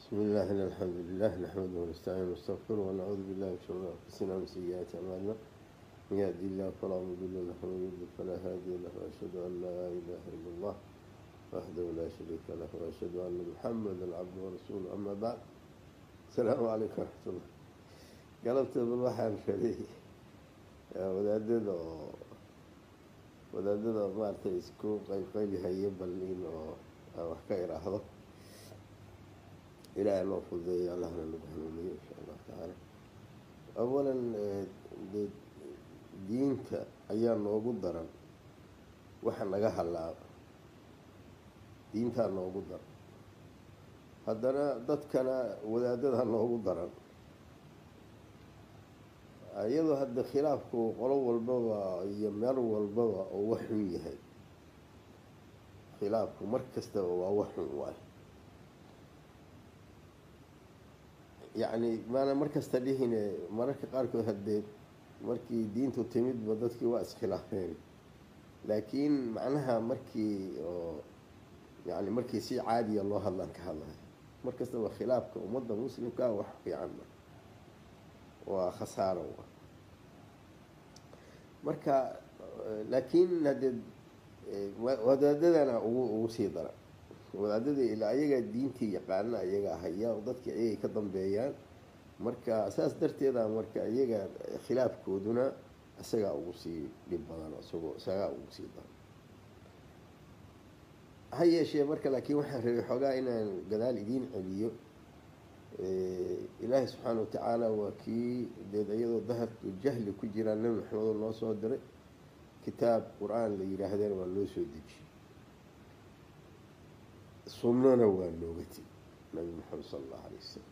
بسم الله إن الحمد لله نحمده ونستعينه ونستغفره ونعوذ بالله من شرور أنفسنا ومن سيئات أعمالنا من يهدي الله فلا مضل له ومن يضلل فلا هادي له وأشهد أن لا إله إلا الله وحده لا شريك له وأشهد أن محمدا عبده ورسوله أما بعد السلام عليكم ورحمة الله قلبت بالوحي الفريق wadaadada maaragtay isku qaybqaybihaya bal in oo wax ka iraahdo ilaahay loo fududeeyo allahna nagu hanuuniyo insha allah tacaala awalan diinta ayaa noogu daran waxa naga halaaba diintaa noogu daran haddana dadkana wadaadada noogu daran iyadoo hadda khilaafku qolo walbaba iyo meel walbaba oo wax xun yahay khilaafku mar kastaba waa wax xun waay yacni maana mar kasta dhihine mararka qaarkood haddee markii diintu timidba dadkii waa iskhilaafeen laakiin macnaha markii oo yani markii si caadiya loo hadlaan ka hadlayo mar kastaba khilaafka ummadda muslimkaa wax fiican waa khasaaro marka laakiin haddee wadaadadana ugu sii dara wadaadada ilaa ayagaa diintii yaqaana ayagaa haya dadkii ayagay ka dambeeyaan marka saas darteeda marka iyaga khilaafkooduna isagaa ugu sii dhib badan isagaa ugu sii daran ha yeeshee marka laakiin waxaan rabay xoogaa inaan gadaal idiin celiyo ilaahay subxaana watacaala waa kii deed iyadoo dahabku jahli ku jiraan nabi maxamed noo soo diray kitaab qur-aan la yidhaahdeen waa loo soo dejiyey sunnana waa looga tegi nabi maxamed sala allahu alay wasalam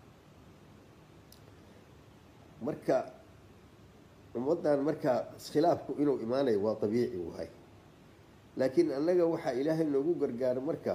marka ummaddan marka iskhilaafku inuu imaanayo waa dabiici waay laakiin annaga waxaa ilaahay noogu gargaaro marka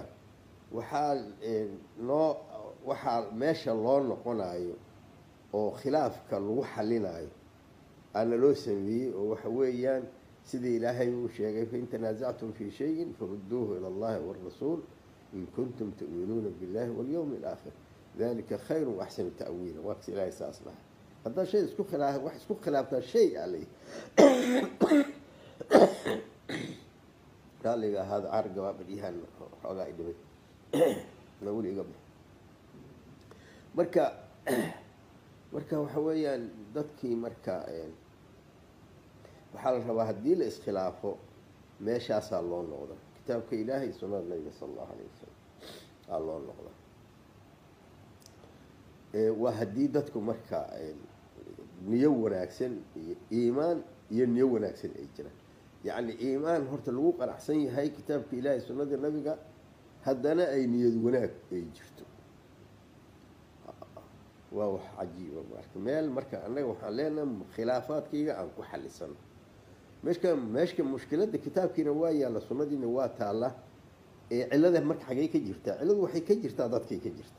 waxaa meesha loo noqonayo oo khilaafka lagu xalinayo aana loo sameeyey oo waxa weeyaan sidii ilaahay uu sheegay fain tanaasactum fii shayin farudduuhu ila allahi wاrasuul in kuntum tu'minuuna biاllahi walyawmi اlaakhir dalika khayru waaxsanu ta'wiila waa kas ilaahay saas laha haddaad shay wax isku khilaaftaa shay alay raaliga ahaada carga waa badyahaan xoogaa idhibay na weli iga bix marka waxa weeyaan dadkii marka waxaa la rabaa haddii la iskhilaafo meeshaasaa loo noqda kitaabka ilaahay sunnada nabiga sala allahu alayh wasalam aa loo noqda waa haddii dadku marka niyo wanaagsan iyo iimaan iyo niyo wanaagsan ay jiraan yacni iimaan horta lagu qanacsan yahay kitaabka ilaahay sunnada nabiga haddana ay niyad wanaag ay jirto waa wax cajiiba marka meel marka annaga waxaan leenahay khilaafaadkayga aan ku xalisano meeshka mushkiladda kitaabkiina waa yaalla sunnadiina waa taalla cilada marka xagey ka jirtaa ciladu waxay ka jirtaa dadkay ka jirtaa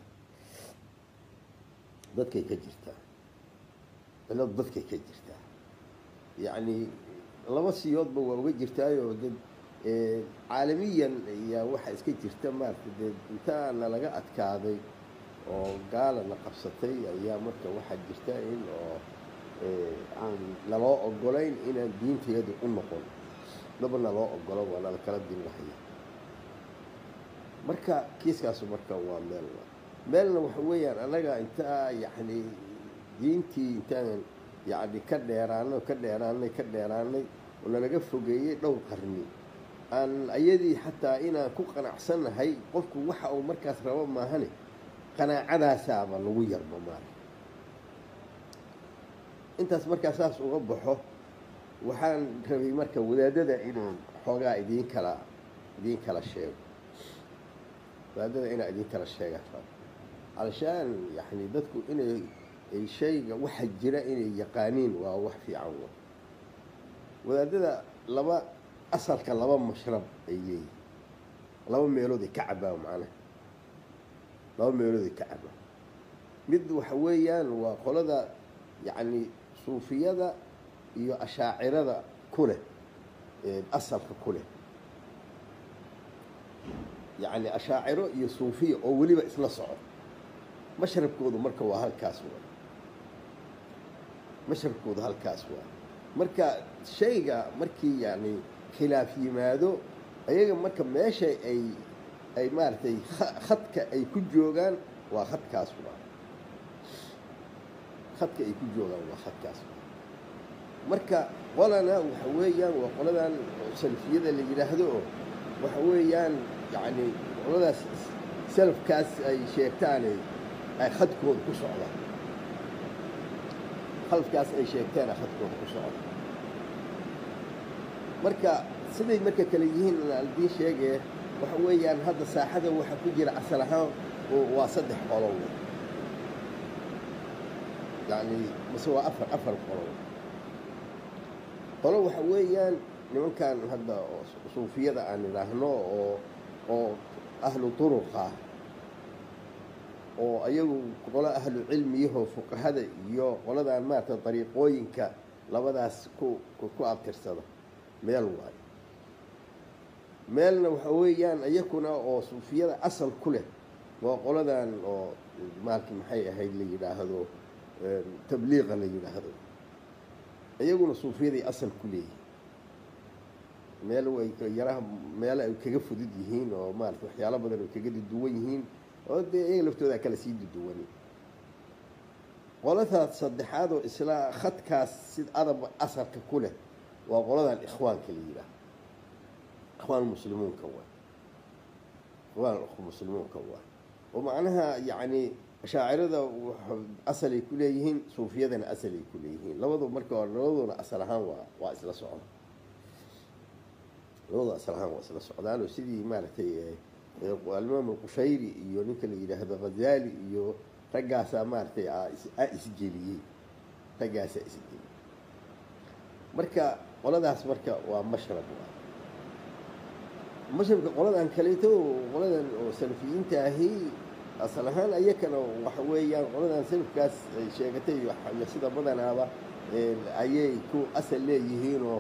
ciladu dadkay ka jirtaa yacni laba siyoodba waa uga jirtaayo dad caalamiyan ayaa waxaa iska jirta maarata dee intaana laga adkaaday oo gaala la qabsatay ayaa marka waxaa jirta in oo aan naloo ogolayn inaan diinteedu u noqon daba naloo ogolo waa nala kala dinlahaya marka kiiskaasu marka waa meelna waxa weeyaan annaga intaa yacni diintii intaan yacni ka dheeraanay oo nalaga fogeeyey dhowr qarni aan ayadii xataa inaan ku qanacsannahay qofku waxa uu markaas rabo maahane qanaacadaasaaba lagu yarba maara intaas markaa saas uga baxo waxaan rabay marka wadaadada inaan xoogaa idiin kala sheego wadaadada inaan idiin kala sheega alshaan yani dadku inay shayga waxa jira inay yaqaaniin waa wax fiican wadaadada asalka laba mashrab ay leeyihin laba meelood ay ka cabaan macnaha laba meelooday ka caba mid waxa weeyaan waa qolada yacni suufiyada iyo ashaacirada ku leh asalka ku leh yacni ashaaciro iyo suufiya oo weliba isla socdo mashrabkoodu marka waa halkaas waa mashrabkoodu halkaas waa marka shayga markii yani khilaaf yimaado ayaga marka meesha ay maaragtay khadka ay ku joogaan waa khadkaas waa khadka ay ku joogaan waa khadkaas marka qolana waxa weeyaan waa qoladan salafiyada la yidhaahdo oo waxa weeyaan yani qoladaas salafkaas ay sheegtaane ay khadkooda ku socdaan khalafkaas ay sheegtaane khadkooda ku socda marka siday marka kale yihiin aldiin sheegee waxa weeyaan hadda saaxada waxa ku jira asal ahaan waa 3 qolo yani mise waa afar qolo waxa weeyaan nimankan hadda suufiyada aan idhaahno oo ahlu turuqa oo ayagu qolo ahlu cilmiyaho fuqahada iyo qoladan maarta dariiqooyinka labadaas ku abtirsada meel waayo meelna waxa weeyaan ayakuna oo suufiyada asal ku leh waa qoladan oo maalki maxay ahayd la yidhaahdo tabliiqa la yidhaahdo iyaguna suufiyadii asal ku leeyihiin meel way yaraha meel ay kaga fudud yihiin oo maarata waxyaalo badan oo kaga duwan yihiin oo dee iyaga laftooda kala sii duwan qoladaas saddexaad oo isla khadkaas sid adab asalka ku leh waa qoladan ikhwaanka la yidhaahdo ikhwaan muslimuunka waa ikhwaan muslimuunka waa oo macnaha yacni shaacirada asalay ku leeyihiin suufiyadana asalay ku leeyihiin labaduna asal ahaan waa isla socda labadu asal ahaan waa isla socdaan oo sidii maaragtay alimaam alqushayri iyo ninka la yidhaahdo ghazali iyo raggaasaa maaragtay isgeliyey raggaasaa isgeliyey marka qoladaas marka waa mashrab mashrabka qoladan kaleeto qoladan oo salafiyiinta ahi asal ahaan ayakana waxa weeyaan qoladan salafkaas ay sheegatay sida badanaaba ayay ku asal leeyihiinoo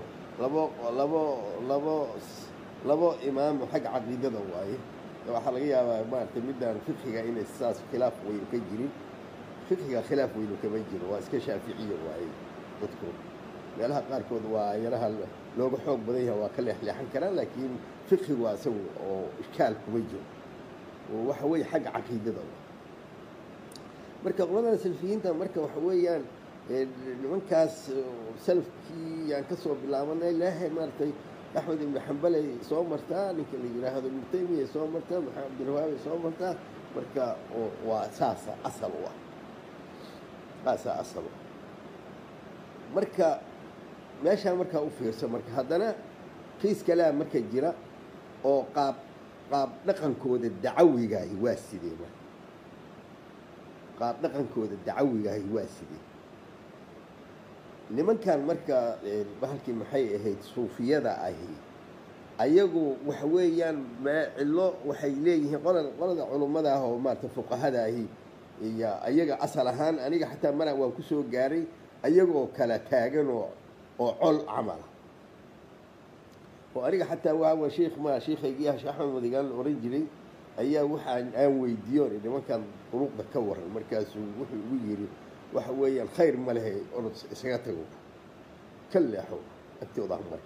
labo imaam xagga caqiidada waaye waxaa laga yaabaa maaragtay midaan fiqhiga inay saas khilaaf weyn ka jirin fiqhiga khilaaf weynu kama jiro waa iska shaaficiya waaye dadku meelaha qaarkood waa yaraha looga xoog badan yahay waa ka leexleexan karaan laakiin fiqhigu waa isagu oo ishkaal kuma jiro waxa weeye xagga caqiidada marka qoladan salfiyiinta marka waxa weeyaan nimankaas salafkii yaan kasoo bilaabanay ilaahay maaragtay axmed ibnu xambalay soo martaa ninka la yidhaahdo ibnu taymiya soo martaa maxamed cabdilwahaabay soo martaa marka waa saasa asal u ah saasaa asal u ah marka meeshaa markaa u fiirso marka haddana kiis kalea marka jira oo qaab dhaqankooda dacawigaahi waa sidee marka qaab dhaqankooda dacawigaahi waa sidee nimankan marka bahalkii maxay ahayd suufiyada ahi ayagu waxa weeyaan cillo waxay leeyihiin qolada culummada ah oo maarata fuqahada ahi iyo ayaga asal ahaan aniga xataa mara waan ku soo gaaray ayagoo kala taagan oo col camala oo aniga xataa waa sheikhaygii ah sheekh axmed madigaan la oran jiray ayaa aan weydiiyo nimankan duruqda ka waran markaasuu wuxuu igu yidhi waxa weeyaan khayr ma lehe orod isaga tago ka leexo agtooda mar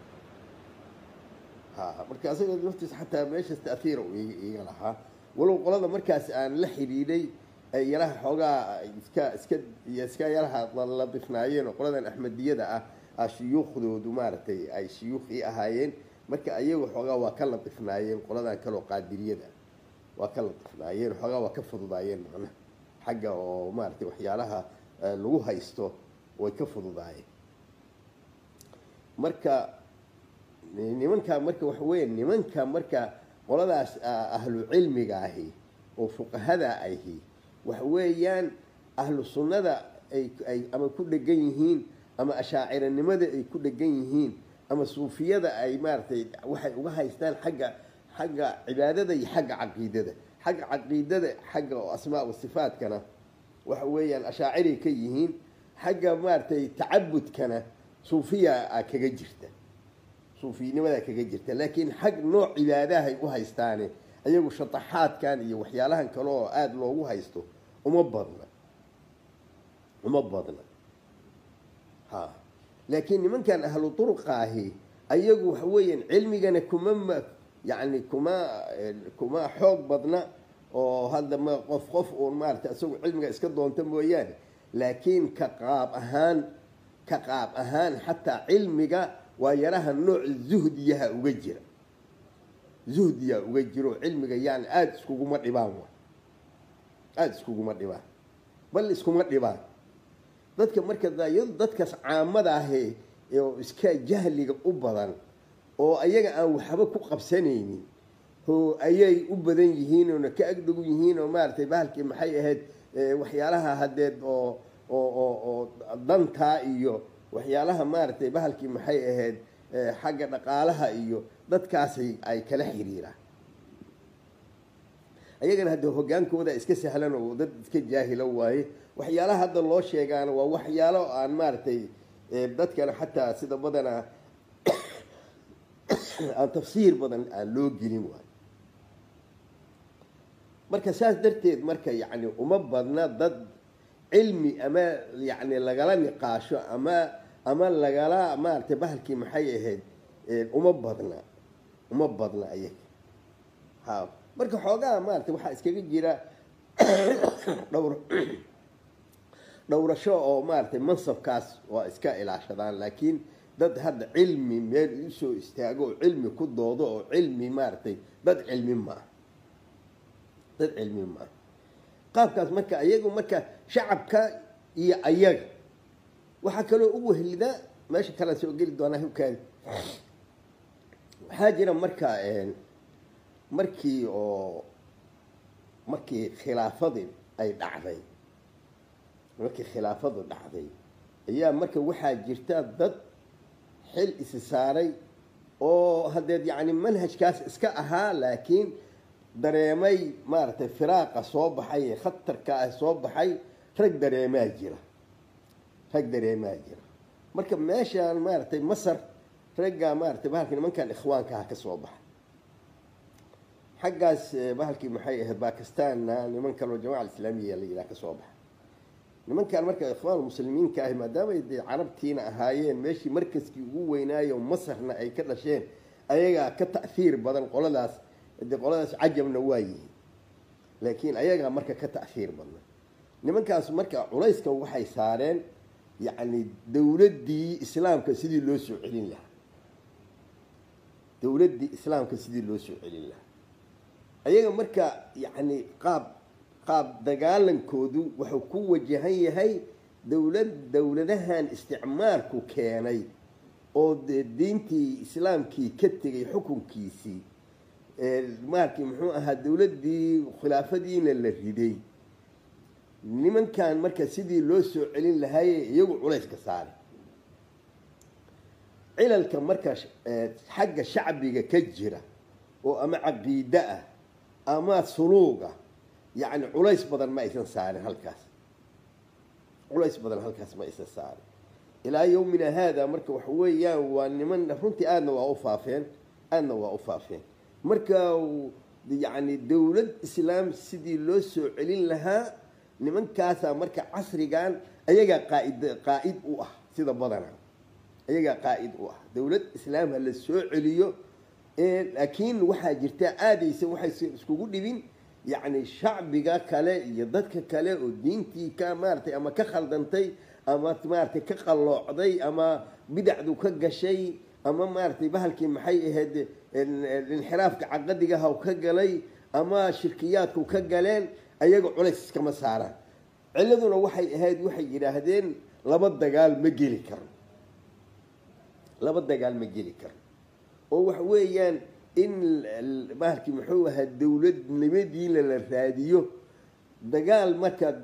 marka asaga naftiisa xataa meeshaas ta'hiira iga lahaa walow qolada markaas aan la xidhiidhay ay yaraha xoogaa iska yaraha la bifnaayeen oo qoladan axmediyada ah shuyuukhdoodu maaragtay ay shuyuukhii ahaayeen marka ayagu xoogaa waa ka latifnaayeen qoladan kaloo qaadiriyada waa ka latifnaayeen xoogaa waa ka fududaayeen macnaha xagga oo maaragtay waxyaalaha lagu haysto way ka fududaayeen marka nimanka marka waxa weeye nimanka marka qoladaas ahlu cilmiga ahi oo fuqahada ahi waxa weeyaan ahlu sunnada ay ama ku dhegan yihiin ama ashaaciranimada ay ku dhegan yihiin ama suufiyada ay maaragtay waxay uga haystaan xagga cibaadada iyo xagga caqiidada xagga asmaa wa sifaatkana waxa weeyaan ashaaciray ka yihiin xagga maaragtay tacabudkana suufiya kaga jirta suufinimada kaga jirta laakiin xag nooc cibaadahay u haystaane ayagu shataxaadkan iyo waxyaalahan kale oo aada loogu haysto uma badna uma badna ha laakiin nimankan ahlu turuqaahi ayagu waxa weeyaan cilmigana يعني كما حوق بدنا وهذا ما قف ومارت أسوي علمك إسكندون تمويان لكن كقاب أهان حتى علمك ويراها النوع الزهدية وجروا علمك يعني أدسكو مريبان بل إسكو مريبان ذاتك مركز ذا ذاتك عامة هي إسكا جهلي أبدا oo ayaga aan waxba ku qabsanaynin oo ayay u badan yihiin oo ka agdhow yihiin oo maartay bahalkii maxay ahayd waxyaalaha hadeed oo danta iyo waxyaalaha maartay bahalkii maxay ahayd xagga dhaqaalaha iyo dadkaas ay kala xiriiraan ayagana hadda hogaankooda iska sahlan oo dad iska jaahilo waaye waxyaalaha hadda loo sheegaan waa waxyaalo aan maartay dadkana xataa sida badana aan tafsiir badan aan loo gelin waayo marka saas darteed marka yani uma badna dad cilmi ama yani lagala niqaasho ama lagala maartay bahalkii maxay ahayd uma badna ayaga ha marka xoogaa maartay waxaa iskaga jira dhowrasho oo maartay mansabkaas waa iska ilaashadaan laakiin dad hadda cilmi meel u soo istaago oo cilmi ku doodo oo cilmi maartay dad cilmi ma qaabkaas marka ayagu marka shacabka iyo ayaga waxa kale oo ugu helida meesha kala soo gali doona hubkaan waxa jira marka markii khilaafadii ay dhacday ayaa marka waxaa jirta dad xil is saaray oo hadeed yani manhajkaas iska ahaa laakiin dareemay maartay firaaqa soo baxay khatarka ah soo baxay rag dareemaa jira marka meeshaan maartay masar ragga maartay bahalkii nimankan ikhwaanka ka soo baxay xaggaas bahalkii maxay ahayd Bakistaanna niman kale oo jamaaca islaamiga la yiraahdo ka soo baxay nimankan marka ikhwaan muslimiinka ah maadaama ay carabtiina ahaayeen meeshii markaskii ugu weynaayo masarna ay ka dhasheen ayaga ka ta'fiir badan qoladaas cajabna waayi laakiin ayaga marka ka ta'fiir badan nimankaas marka culayska waxay saareen yani dawladii islaamka sidii loo soo celin lahaa ayaga marka yani qaab dagaalankoodu wuxuu ku wajahan yahay dawladahan isticmaalku keenay oo diintii islaamkii ka tegay xukunkiisii markii muxuu ahaa dawladii khilaafadiina la riday nimankan marka sidii loo soo celin lahaay iyagu culays ka saaray cilalka marka xagga shacbiga ka jira oo ama caqiida ah ama suluuga يعني علايس بدل ما يسنسار هالكاس ما يسنسار إلى يومنا هذا مركب حويا وأن فرنتي أنا وأوفافين مركب يعني دولة إسلام سيدي لوسو علين لها لمن كاسا مركب عصري كان أيجا قائد سيدا بدنا أيجا قائد دولة إسلام هل السوء عليو لكن واحد جرتا آدي يسوي واحد سكوجود بين يعني شعبك كله يدك كله ودينتي كمارتي أما كخلدنتي أما مارتي كقلعضي أما بدعدو كجشي أما مارتي بهالكي محي هاد الانحراف كعقدها وكجلي أما شركيات وكجلين أيجو عليس كما سارة علذنا وحي هاد وحي يراهدين لبد قال مجيلي كر وحويان إن مالكي محوها الدولة نمدي للراديو دقال مكا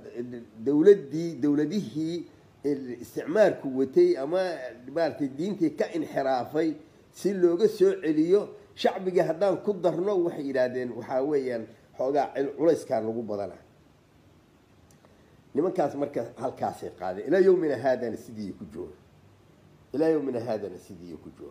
دولته الاستعمار كوتي أما مالتي الدين كإنحرافي سلوغا سوعليو شعبي هدان كدرنا وحي إرادين وحاويا حوغا علايس كان لغو بدنا لمن كاس مركز هالكاسي قادة إلى يومنا هذا نسيدي يكجور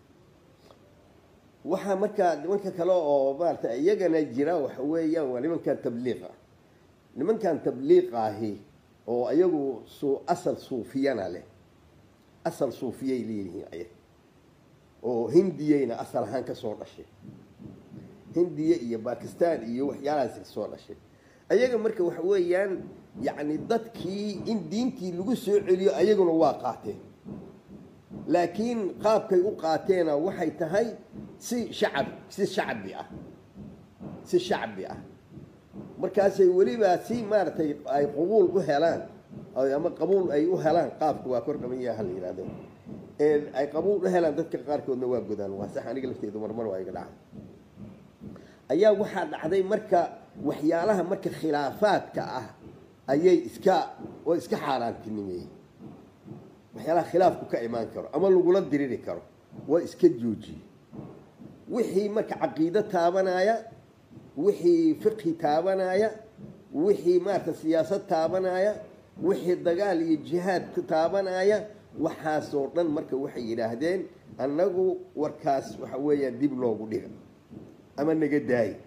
waxaa marka nimanka kale oo maarta iyagana jira wax weeyaan waa nimanka tabliiqa nimankan tabliiqaahi oo ayagu asal suufiyana leh asal suufiyay leeyihiin ayag oo hindiyayna asal ahaan ka soo dhashay hindiya iyo bakistan iyo waxyaalahaas ka soo dhashay ayaga marka waxa weeyaan yacni dadkii in diintii lagu soo celiyo ayaguna waa qaateen laakiin qaabkay u qaateena waxay tahay si shacbi ah markaasay weliba si maaragtay ay qabuul u helaan ama qabuul ay u helaan qaabka waa kor dhaman yaha la yidhahdo ay qabuul u helaan dadka qaarkoodna waa godaan waa sax aniga lafteedu marmar waa iga dhacay ayaa waxaa dhacday marka waxyaalaha marka khilaafaadka ah ayay iska xaaraantinimeeyey waxyaalaha khilaafku ka imaan karo ama lagula diriri karo waa iska joojiyey wixii marka caqiido taabanaya wixii fiqhi taabanaya wixii maarata siyaasad taabanaya wixii dagaal iyo jihaad taabanaya waxaasoo dhan marka waxay yidhaahdeen annagu warkaas waxa weeyaan dib loogu dhiga ama naga daayi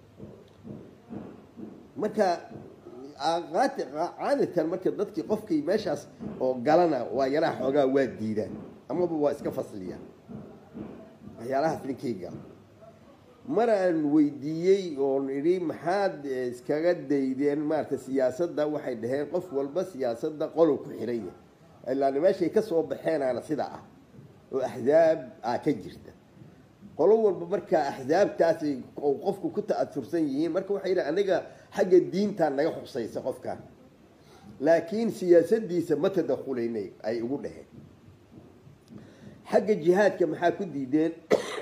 marka caadatan marka dadkii qofkii meeshaas oo galana waa yaraa xoogaa waa diidaan amaba waa iska fasliyaan waxyaalahaas ninkii gala maraan weydiiyey oon idhi maxaad iskaga daydeen maarata siyaasadda waxay dhaheen qof walba siyaasadda qolow ku xiran yahay ilaana meeshay ka soo baxeenaana sida ah oo axzaab ka jirta qolo walba markaa axzaabtaasay qofku ku ta'asursan yihiin marka waxay yidhaha aniga xagga diintaa naga khusaysa qofkan laakiin siyaasadiisa ma tadakhulaynay ay ugu dhaheen xagga jihaadka maxaa ku diideen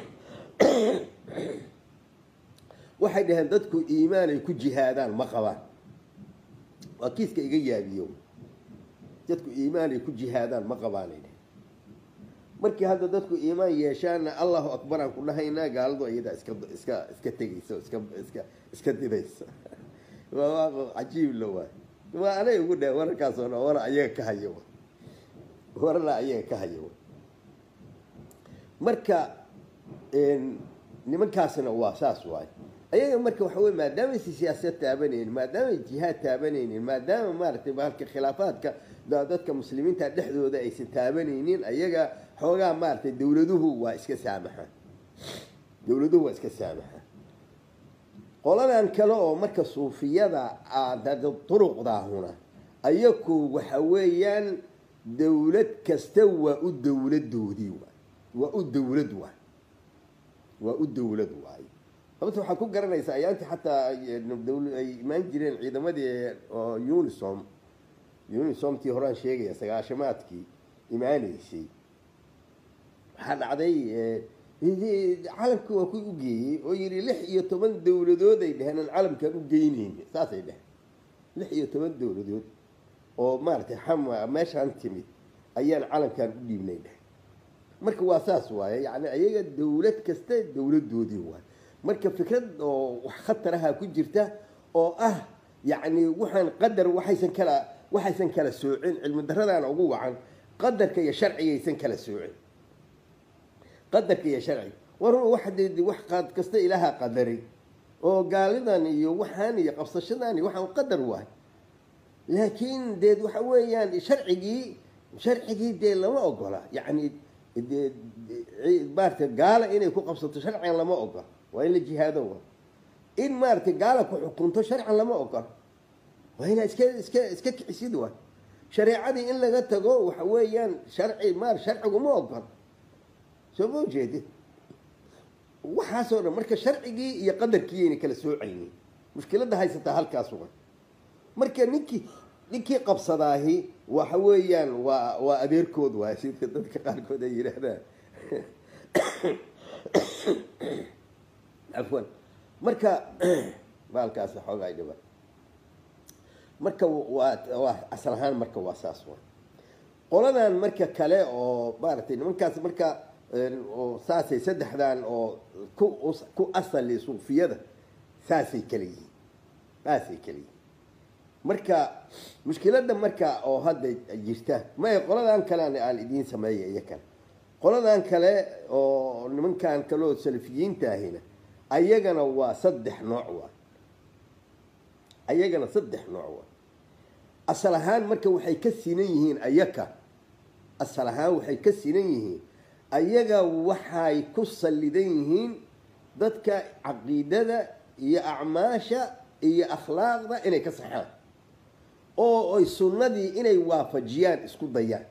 waxay dhaheen dadku iimaan ay ku jihaadaan ma qabaan waa kiiska iga yaabiyo dadku iimaan ay ku jihaadaan ma qabaanay dhaheen markii hadda dadku iimaan yeeshaana allahu akbar aan ku dhahaynaa gaaladu iyada iska tegaysa iska didaysa cajiib la waay waa anay ugu dheh wararkaasoo dhan wara ayaga ka hayo warana ayaga ka hayo marka nimankaasna waa saas waay ayaga marka waxa wey maadaamaaysa siyaasad taabanaynin maadaamay jihaad taabanaynin maadaama maaragtay baalka khilaafaadka dadka muslimiinta dhexdooda aysan taabanaynin ayaga xoogaa maaragtay dawladuhu waa iska saamaxaan qoladan kale oo marka suufiyada duruqdaahuna ayaku waxa weeyaan dawlad kasta waa u dawladoodii waa u dawlad waay sababta waxaad ku garanaysaa ayaanti xataa ay imaan jireen ciidamadii unisomtii horaan sheegaya sagaashamaadkii imaanaysay waxaa dhacday calamkii waa ku u geeyey oo yidhi 16 dawladood ay dheheen aan calamkaan u geynayni saasay dheheen 16 dawladood oo maaragtay meeshaan timid ayaan calamkaan u dhiibnay dheh marka waa saas waaye yani ayaga dawlad kasta dawladoodii waay marka fikrad oo wax khataraha ku jirta oo ah yani waxaan qadar waxaysan kala soocin cilmi daradaan ugu wacan qadarka iyo sharcigaysan kala soocin qadarka iyo sharci war wax kasta ilaaha qadaray oo gaalidan iyo waxaan iyo qabsashadan iyo waxaan qadar waay laakiin deed waxa weeyaan sharcigii dee lama ogola yani maarata gaala inay ku qabsato sharcigan lama ogola waa in la jihaado wa in maaragtay gaala ku xukunto sharcan lama ogola waa inaa iska kicisid waay shareecadii in laga tago waxa weeyaan sharcigu ma ogola soo ma ujeedid waxaasoo dhan marka sharcigii iyo qadarkiiyayna kala soocaynin mushkiladda haysataa halkaas uga marka ninkii qabsadaahi waxa weeyaan waa adeerkood waay sida dadka qaarkood ay yidhaahdaan afwan marka baalkaas xoogaa dhiba marka waa asal ahaan marka waa saas waay qoladan marka kale oo maaragtay nimankaas marka oo saasay saddexdan oo ku asali suufiyada saasay kala yihiin marka mushkiladda marka oo hadda jirta may qoladan kale aan idiin sameeya iyo kale qoladan kale oo nimankan kale oo salafiyiinta ahina ayagana waa 3 nooc waa ayagana saddex nooc waa asal ahaan marka waxay ka sinan yihiin ayaka asal ahaan waxay ka sinan yihiin ayaga waxay ku salidan yihiin dadka caqiidada iyo acmaasha iyo akhlaaqda inay ka saxaan oo ay sunnadii inay waafajiyaan isku dayaan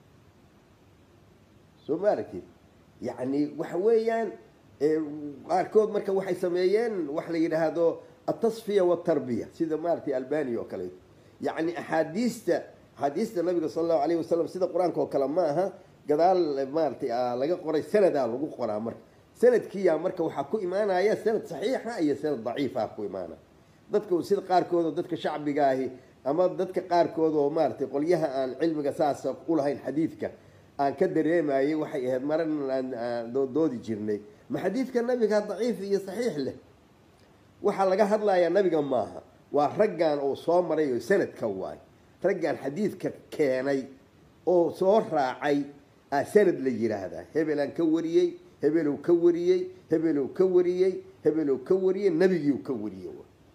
soo ma aragtid yacni waxa weeyaan qaarkood marka waxay sameeyeen wax la yidhaahdo atasfiya waltarbiya sida maaragtay albani oo kale yacni axaadiista nabiga sala allahu alayhi wasalam sida qur-aanka oo kale ma aha gadaal maaragtay laga qoray sanadaa lagu qoraa marka sanadkiiyaa marka waxaa ku imaanaya sanad saxiixa iyo sanad daciifa ku imaanaya dadka sida qaarkood oo dadka shacbiga ahi ama dadka qaarkood oo maaragtay qolyaha aan cilmiga saas u lahayn xadiidka aan ka dareemayay waxay ahayd maran aan doodi jirnay ma xadiidka nabiga daciif iyo saxiix leh waxaa laga hadlayaa nabiga maaha waa raggan oo soo maray oo sanadka waay raggan xadiidka keenay oo soo raacay sanad la yiraahdaa hebelaan ka wariyey hebelow ka wariyey hebelow ka wariyey hebelow ka wariyey nabigiiu ka wariyey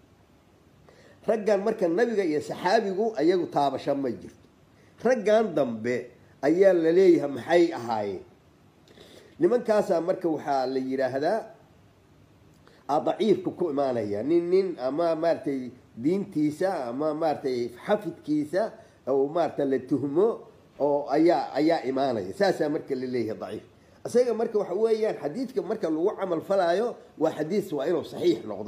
raggan marka nabiga iyo saxaabigu ayagu taabasho ma jirto raggan dambe ayaa la leeyahay maxay ahaayeen nimankaasaa marka waxaa la yidhaahdaa daciifka ku imaanaya nin ama maaragtay diintiisa ama maaragtay xafidkiisa oo maaragta la tuhmo oo ayaa imaanaya saasaa marka la leeyahay daciif isaga marka waxa weeyaan xadiidka marka lagu camal falaayo waa xadiis waa inuu saxiix noqdo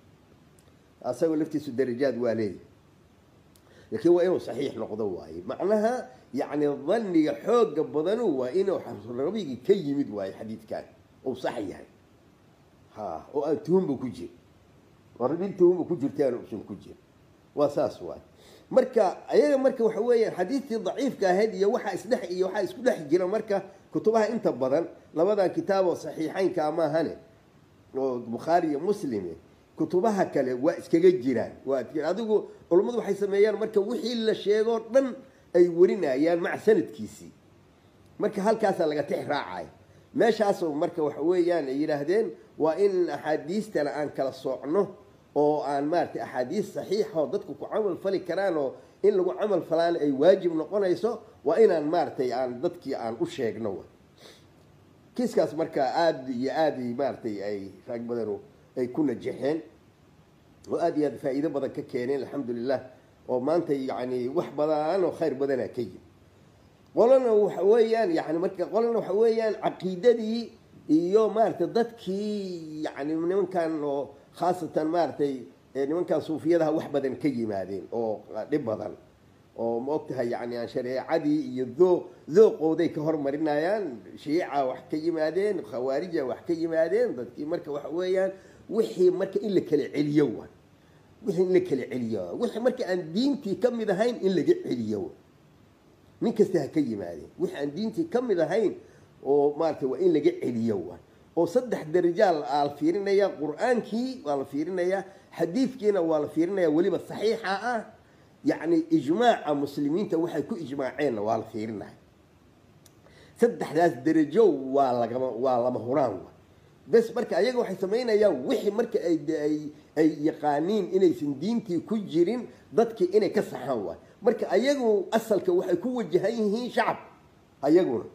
asagoo laftiisu darajaad waa leeyahay laakiin waa inuu saxiix noqdo waaye macnaha yacni dhanniga xooga badanu waa inuu nabigii ka yimid waaye xadiidkan uu sax yahay oo aan tuhumba ku jir warrin tuhumba ku jirtaan usan ku jir waa saas waaye marka ayaga marka waxa weeyaan xadiidkii daciifka ahayd iyo waxaa isku dhex jira marka kutubaha inta badan labadan kitaab oo saxiixaynka maahane oo bukhaari iyo muslime kutubaha kale waa iskaga jiraan adigu culummadu waxay sameeyaan marka wixii la sheego dhan ay warinayaan mac sanadkiisii marka halkaasaa laga tix raacaya meeshaasoo marka waxa weeyaan ay yidhaahdeen waa in axaadiistana aan kala soocno oo aan maaragtay axaadiis saxiixa oo dadku ku camal fali karaan oo in lagu camal falaana ay waajib noqonayso waa inaan maaragtay aan dadkii aan u sheegno kiiskaas marka aada iyo aada maaragtay ay raag badanu ay ku najaxeen oo aada iyo aad faa'iido badan ka keeneen alxamdulilah oo maanta yacni wax badan oo khayr badanaa ka yimi qolana waxa weeyaan yani marka qolana waxa weeyaan caqiidadii iyo maaragtay dadkii yani nimankan oo khaasatan maaragtay nimankan suufiyadaha wax badan ka yimaadeen oo dhib badan oo ma ogtahay yani aan shareecadii iyo dooqooday ka hormarinayaan shiica wax ka yimaadeen khawaarija wax ka yimaadeen dadkii marka waxa weeyaan wixii marka in la kala celiyo waa wixii in la kala celiyo wixii marka aan diintii ka mid ahayn in laga celiyo nin kasta ha ka yimaadeen wixii aan diintii ka mid ahayn oo maaragtay waa in laga celiyo waa oo saddex darajaal la fiirinaya qur-aankii waa la fiirinayaa xadiidkiina waa la fiirinayaa weliba saxiixa ah yacni ijmaaca muslimiinta waxay ku ijmaaceenna waa la fiirinaya saddexdaas darajo waa lama huraan wa bes marka ayaga waxay samaynayaan wixii marka ay yaqaaniin inaysan diintii ku jirin dadkii inay ka saxaan waay marka ayagu asalka waxay ku wajahan yihiin shacab ayaguna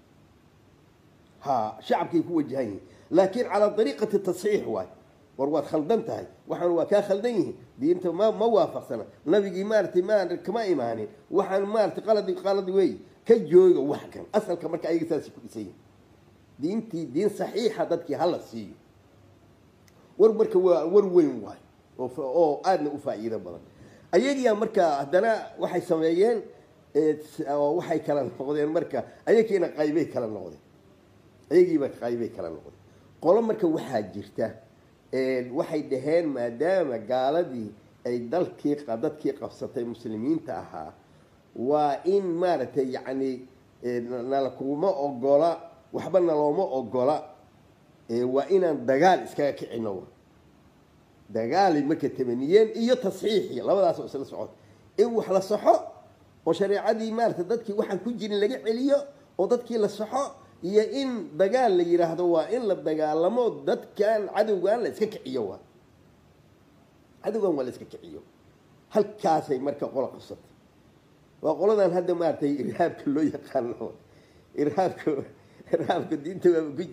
shacabkay ku wajahan yihiin laakiin calaa dariiqati tasxiix waay war waad khaldan tahay waxaan waa kaa khaldan yihiin diinta ma waafaqsana nabigii maaragtay kama imaanin waxaan maaragtay qaladi wey ka jooga wax kan asalka marka ayaga saasay ku dhisan yihin diintii diin saxiixa dadkii hala siiyo war marka waa war weyn waay oo aadna u faa'iido badan ayagiyaa marka haddana waxay sameeyeen waxay kala noqdeen marka ayagiina qaybay kala noqdeen ayagiiba qaybay kala noqdeen qolo marka waxaa jirta waxay dhaheen maadaama gaaladii ay dadkii qabsatay muslimiinta ahaa waa in maaragtay yacni nala kuma ogola waxba nalooma ogola waa inaan dagaal iskaga kicino dagaalay marka tamaniyeen iyo tasxiixi labadaas oo isla socod in wax la saxo oo shareecadii maaragtay dadkii waxaan ku jirin laga celiyo oo dadkii la saxo iyo in dagaal la yiraahdo waa in la dagaalamo dadkan cadowgan la iska kiciyo cadowgan waa la iska kiciyo halkaasay marka qola qabsatay waa qoladan hadda maartay irhaabka loo yaqaano irhaabka diinta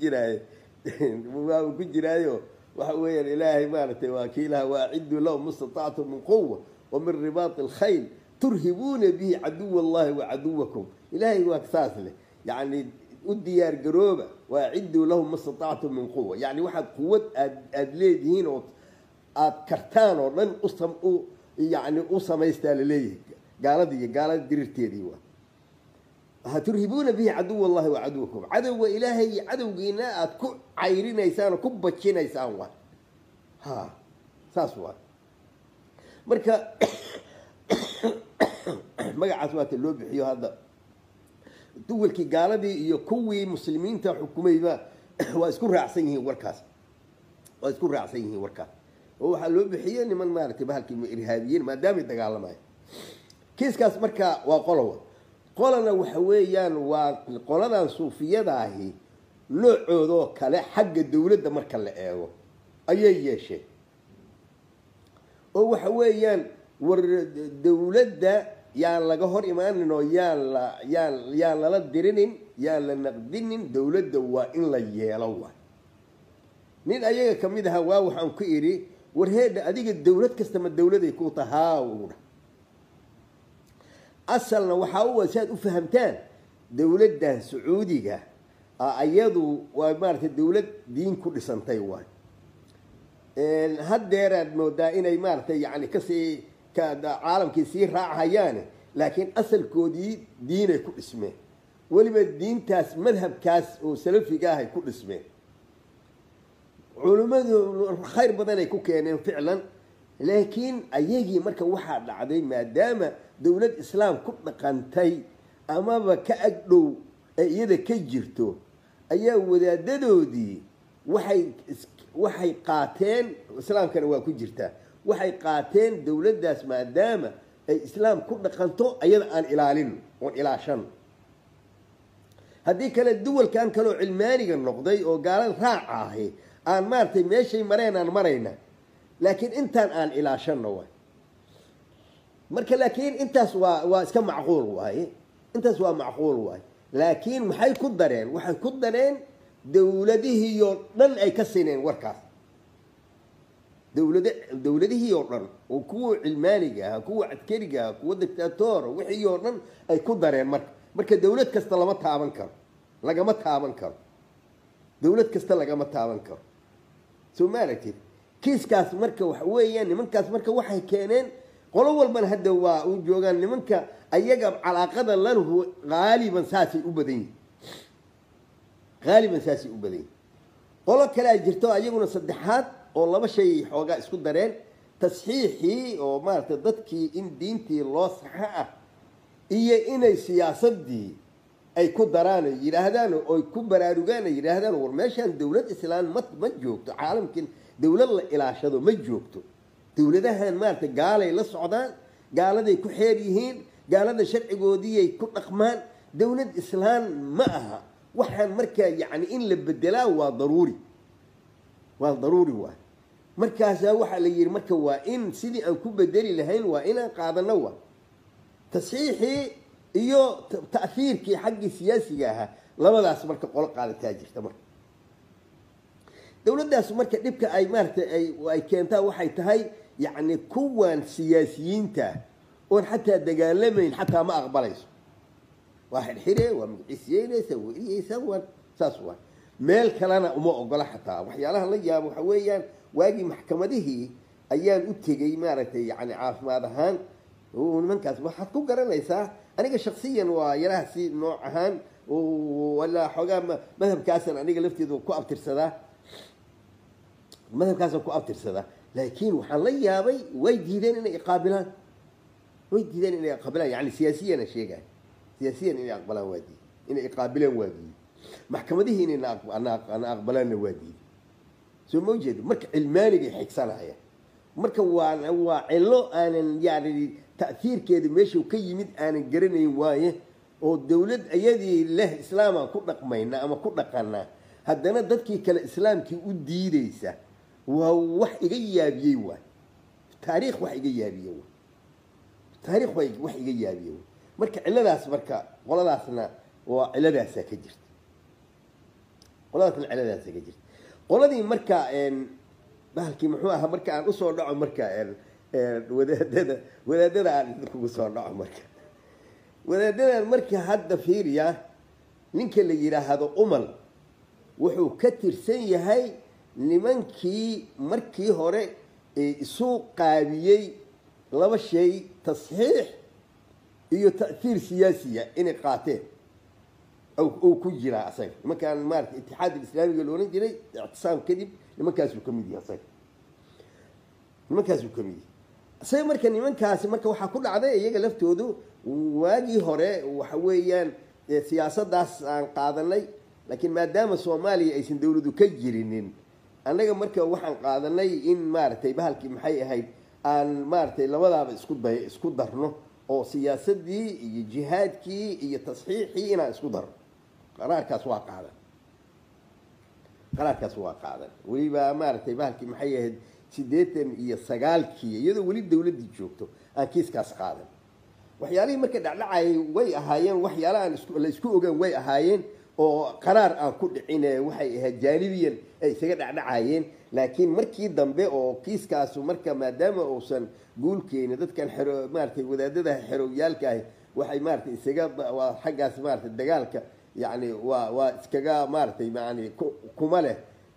waa ku jiraayo waxa weeyaan ilaahay maartay waa kiilaha waaciddu lahum mustata'tum min quwwa wa min ribaat al-khayl turhibuuna bihi caduwa allahi wa caduwakum ilaahay waa saas leh yani u diyaar garooba waaciddu lahum mustata'tum min quwwa yani waxaad quwad aad leedihiin oo aad kartaan oo dhan يعني أصميست لليه قالت درتيدي هترهبون به عدو الله وعدوكم عدو إلهي عدو جينا كو عيرين إنسان كبتشين إنسان ها ساسوا مركا ما عسوات اللوب حيو هذا دول كي قالدي يكوي مسلمين تحكمي ما وأذكر رأسيه وركاس وwaxa loo bixiyay niman maartay bahalkii irhaadiyiin maadaama dagaalamay kiiskaas marka waa qolana waxa weeyaan waa qoladan suufiyada ahi noocoodo kale xagga dawladda marka la eego ayay yeesheen oo waxa weeyaan war dawladda yaan laga hor imaanin oo yaan lala dirinin yaan la naqdinin dawladda waa in la yeelo nin ayaga kamid aha waa waxaan ku iri warheeda adiga dawlad kasta ma dawladay ku tahaawuna asalna waxa uu wasaad u fahamtaan dawladdan sacuudiga ayadu waa maartay dawlad diin ku dhisantay haddeeraad moodaa inay maartay yani kasii caalamkii sii raacayaan laakiin asalkoodii diinay ku dhismeen weliba diintaas madhabkaas oo salafiga ah ay ku dhismeen علماء خير بدن يكون كينين فعلا لكن أيجي مركا واحد عادي ما دام دولة إسلام كل قنتي أما بكأجلو يدا كجرتو أيه وذا دودي وحي قاتين إسلام كانوا واقو جرتا وحي قاتين دولة داس ما دام إسلام كل قنتو أيضا أن إلالين وإلاشان هذه كانت الدول كانوا علماني النقضي وقالوا راعاهي aan maartay meeshay mareenaan marayna laakiin intaan aan ilaashano way marka laakiin intaas waa iska macquul way intaas waa macquul way laakiin maxay ku dareen waxay ku dareen dawladihii oo dhan ay ka sineen warkaas dawladihii oo dhan oo kuwa cilmaaniga ah kuwa adkariga ah kuwa dictator wixii oo dhan ay ku dareen marka dawlad kasta lama taaban karo dawlad kasta lagama taaban karo سومالتي كيس كاس مركا وحويا نمن كاس مركا وحي كينين قولوا والبن هدا وجوغان نمن كا أيجب على قدر لانه غالبا ساسي أبدين قولوا كلا جرتوا أيجونا صدحات والله ما شيء حوجا اسكت درين تصحيحي أو ما تضدكي إن دينتي الله صحة إيه إن السياسة دي أي كدران يرهدان أو كبرارجان يرهدان ورماشان دولة إسلام ما جوكتو عالم كن دولة إلى شذو ما جوكتو دولة ده هن مارت قال إلى السعودان قال ده كحيريهين قال ده شرع جودية يكون أقمان دولة إسلام معها وحن مركا يعني إن لبدلاه وضروري مركزها وحا لير مركا وإن سيدي أن كبدلي لهين وإن قاعد نوع تصحيحي iyo ta'fiirkii xaqi siyaasiga ah labadaas marka qol qaadataa jirta marka dawladdaas marka dibka ay maartay ay keentaa waxay tahay yani kuwan siyaasiyiinta oo xataa dagaalamayn xataa ma aqbalayso واحد حري ومعسيين سوي سوى ساسوا مال كلنا وما أقول حتى وحيالها الله يا أبو حويان واجي محكمته أيام أتجي مارتي يعني عارف ماذا هان ومن كاتب حتى قرن ليس أنا شخصيا ويراه سي نوع هان ولا حقام مذهب كاسر أنا قلت ذو كواب ترسده مذهب كاسر كواب ترسده لكن وحلي يا أبي ويجيدين إنه يقابلان ويجيدين إنه يقابلان يعني سياسيا الشيء قال سياسيا إنه يقبلان وادي إنه يقابلان وادي محكمته إنه أنا أقبلان وادي سو موجود مرك المالي حكسنا هي مرك هو علو أنا يعني تأثير كده ماشي وكي يمد أنا جرني وايه والدولة أيدي له إسلام كل قمينا أما كل قنا هدنا ضدك كالإسلام كي ودي ليس وهو وحي جيابيه تاريخ وحي جيابيه taariikh way wax iga yaabiyeen marka ciladaas marka qoladaasna waa ciladaas ka jirta qoladaasna ciladaas ka jirta qoladii marka bahalkii muxuu ahaa marka aan u soo dhaco marka wadaadada aan idinku soo dhaco marka wadaadadan marka hadda fiiriya ninka la yiraahdo umal wuxuu ka tirsan yahay nimankii markii hore isu qaabiyey laba shay tasxiix iyo ta'thir siyaasiya inay qaateen oo ku jira asaga nimankan maartay itixaad islaamiga loo oran jiray ictisaam kadib nimankaasuu ka mid yahay asaga nimankaasuu ka mid yahay asaga marka nimankaasi marka waxaa ku dhacday iyaga laftoodu waagii hore waxa weeyaan siyaasaddaas aan qaadanay laakiin maadaama soomaaliya aysan dawladu ka jirinin annaga marka waxaan qaadanay in maaragtay bahalkii maxay ahayd aan maaragtay labadaaba isku darno oo siyaasaddii iyo jihaadkii iyo tasxiixii inaan isku darno qaraarkaas waa qaadan weliba maaragtay bahalkii maxay ahayd 89 iyadoo weli dawladdii joogto aan kiiskaas qaadan waxyaalihii marka dhacdhacayay way ahaayeen waxyaalaha la isku ogaan way ahaayeen oo qaraar aan ku dhicin waxay ahayd jaanibiyan ay isaga dhacdhacayeen laakiin markii dambe oo kiiskaasu marka maadaama uusan guulkeena dadkan maaragtay wadaadada xerowyaalka ah waxay maaragtay isaga waa xaggaas maaragtay dagaalka يعني واسكجا مارتي يعني كماله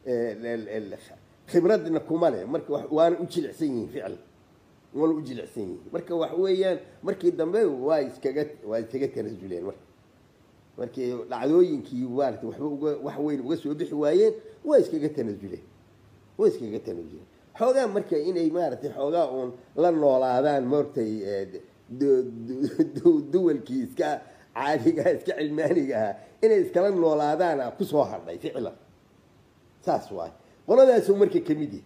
خبرتنا كماله مرك وانا أجي العسين فعلا وانا أجي العسين مرك وحويان مرك الدمبي واسكجا كرجولين مرك العدوين كي وارت وحوين وقسوا بحوايين واسكجا كرجولين واسكجا كرجولين حوجا مرك إني مارتي حوجا on لأنه هذا مرتي دول كيس كا عادي إسك علمانية إن إسكالن نولادانا كسوه هذا فعلا ساسواي ولا ده سو مركب كميدي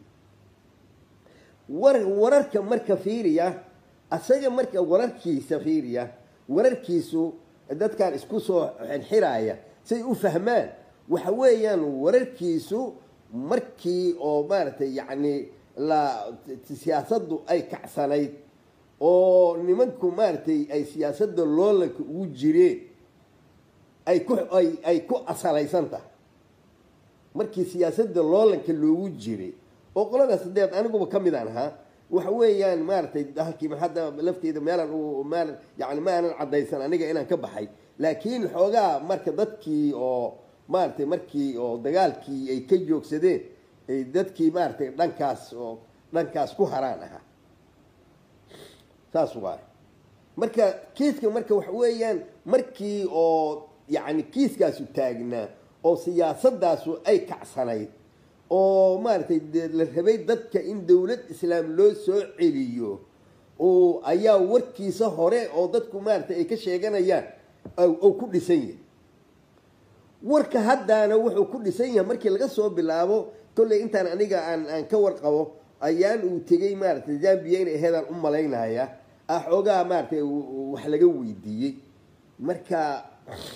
وررك مركب فيريا أسجى مركب ورركي سفيريا ورركيسو دت كان إسكوسو الحراية سيفهمان وحويان ورركيسو مركي أو مارتي يعني لا سياسة أي كعسانيت oo nimanku maartay ay siyaasadda loolanka ugu jireen ay ku asalaysantaa markii siyaasadda loolanka loogu jiray oo qolada sadeed aniguba kamid aan ahaa waxa weeyaan maartay halkii hadda lafteeda meelan uu maal yaani ma aanan cadaysan aniga inaan ka baxay laakiin xoogaa marka dadkii oo maartay markii oo dagaalkii ay ka joogsadeen ay dadkii maartay dhankaas ku haraan ahaa تاسوار مركا كيسك مركا وحويان مركي أو يعني كيس كاسو تاجنا أو سياسة داسو أي كعسانيد أو مارتي للهبيت ضدك إن دولة إسلام لو سعيليو أو أيا وركي سهرة أو ضدكم مارتي أي كشيء يان أو كل سنة ورك هدا أنا وحو كل سنة مركي القصة بالله كل أنت أنا نيجا عن كور قوة أيان وتجي مارتي جنبيين هذا الأمة لينا هيا أحوجا مارتي وحلقة ويدي مركا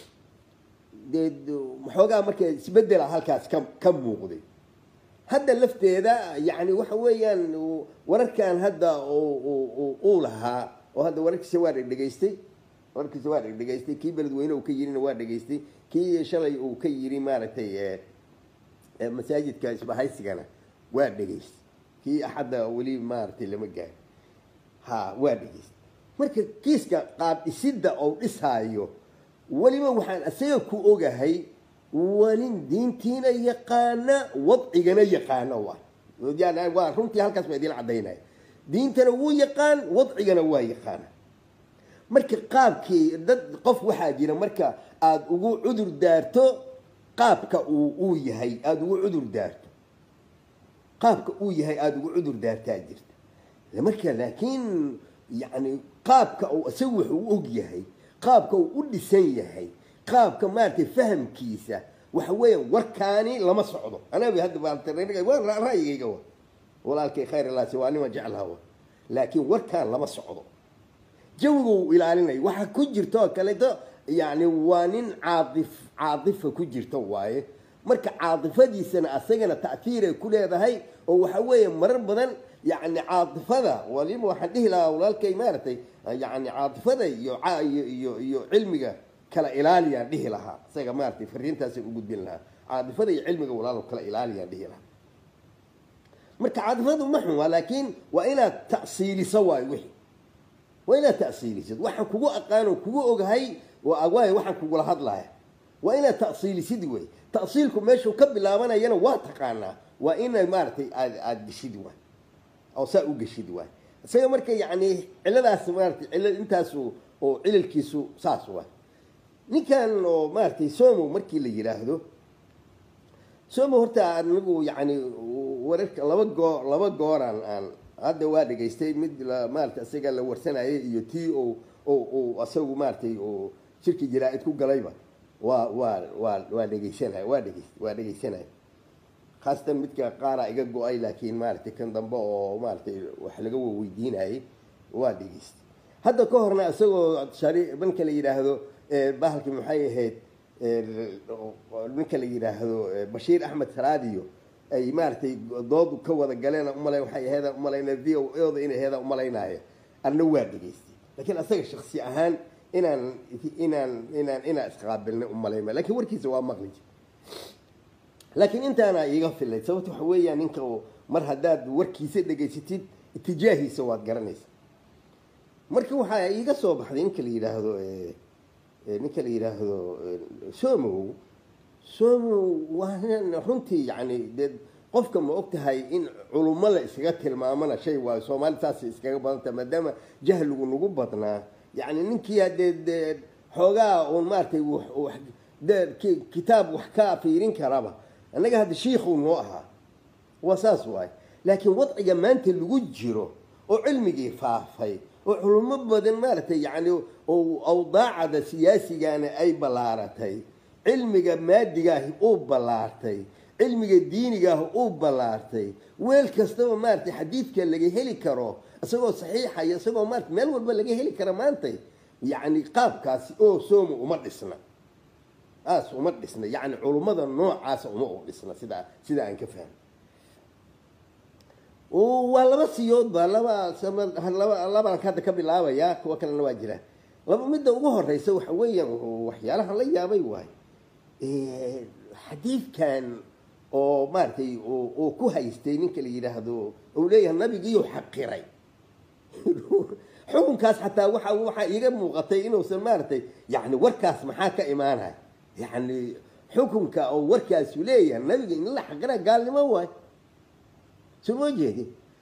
محوجا مركا سبدل هالكاس كم موجودين هذا اللفت هذا يعني وحويان وركان هذا أولها وهذا ورك سوارق دقيستي ورك سوارق دقيستي كي بلد وينه وكيرين وارد دقيستي كي شلي وكيرين مارتي مساجد كاس بهاي سجنة وارد دقيست كي أحد ولي مارتي لما جاي ها وادجيس marka kiiska qaab isida oo dhisaayo waliba waxaan asaga ku ogahay walin diintiina yaqaana wadcigana yaqaana waa runtii halkaas ma idin cadeynay diintana wuu yaqaan wadcigana waa yaqaan marka qaabkii dad qof waxa jira marka aad ugu cudur daarto qaabka uu yahay aad ugu cudur daarto qaabka uu yahay aad ugu cudur daartaa jirta marka laakiin يعني قابك أو أسوح وأجيهي قابك وديسن يهي قابك ما تفهم كيسة وحوي وركاني لما صعده أنا بهذا بالترين وين رأيي جوا ولا الكي خير الله سواني ما جعل هوا لكن وركان لما صعده جو إلى علينا واحد كجر تو كليته يعني وانين عاطف كجر تو واي مرك عاطفة دي سنة أسجنا تأثير كل هذا هاي وحوي مر بدن يعني عاطفة ولما وحده لا ولكن مارتي يعني عاطفة يو علمك كلا إلاليا ده لها سيجا مارتي فرين تاسي وجود لها عاطفة علمك ولا كلا إلاليا ده لها مرك عاطفة محن ولكن وإلى تأصيل سواء وحي وإلى تأصيل سد وحن كوجو أقانو كوجو أجهي وأجواي وحن كوجو لهذا لها وإلى تأصيل سدوي تأصيلكم ماشوا كبل لا منا ينا واتقانا وإن مارتي عاد شدوي أو سأوج شدوي سيا مركي يعني إلا سمارتي إلا إنتاسو أو إلا الكيسو ساسوا نكان مارتي سومو مركي اللي يراهدو سومو هرتا نقول يعني ورك لبا جوران هذا واحد جيستي مد مارتي أسيقال لورسنا يتي أو أسوي مارتي أو شركة جرائد كو قريبة وادجيسنها خاصة متك قارة يجوا أي لكن مارتي كان ضمبو مارتي وحلقوا ويدينها وادجيست هذا كهرنا أسوي شري بنك اللي يراهدو بحالك محيي بنك اللي يراهدو بشير أحمد سراديو أي مارتي ضاد كوذا قالنا أملاي وحي هذا أملاي نذي وأيضا إن هذا أملاي نايا النواد دجيست لكن أسوي شخصي أهان إن أسقابلنا أملاي لكن وركي سواء مغلج لكن أنت أنا يغفل لي سويت حوية إنك مرهداد وركي سد جيستيد اتجاهي سواء قرنيس مركو حي يقصوا بحد إنك اللي يراهدو سومو وهنا حنتي يعني قفكم وقتها إن علماء الإسقاط المعاملة شيء وسومال تاس إسقاط بدنا ما دام جهل ونقبضنا يعني ننكي هذا حوجا ومارتي ده كتاب وحكاء في رين كرابة أنا هذا شيخ ونوعها وأساس واي لكن وضع جمانت اللي وجره وعلمي فافي وعلماء بدن مارتي يعني أوضاع هذا سياسي يعني أي بلارتي علمي مادي جاه أو بلارتي علمي ديني جاه أو بلارتي والكستوى مارتي حديث كان لقيه هلي كرو أسوأ صحيحة يسوأ مارت مال والبلقيه هلي كرمانتي يعني قاب كاسي أو سوم ومدسنا ومدسنا يعني علماء النوع عاس ومدسنا سيدا إنك فهم ولا بس يود لا بس كذا كبي لا ياك وكل الواجرة لما مدة وجوه الرئيس وحويا وحيالها الله يا بيواي حديث كان أو مارتي أو كوهايستين كلي يرهدو وليه النبي جيو حقيري حكم كاس حتى وحا يجب مغطيين وسمارتي يعني وركاس محاكا إيمانها يعني حكم كا أو وركاس وليه النبي إن الله حقيري قال لي ما هو شو وجهي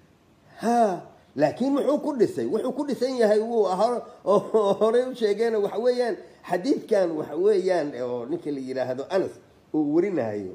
ها لكن وحو كل سنة هو هوري شيئين وحويان حديث كان وحويان نكل يراهدو أنس وورينا هيو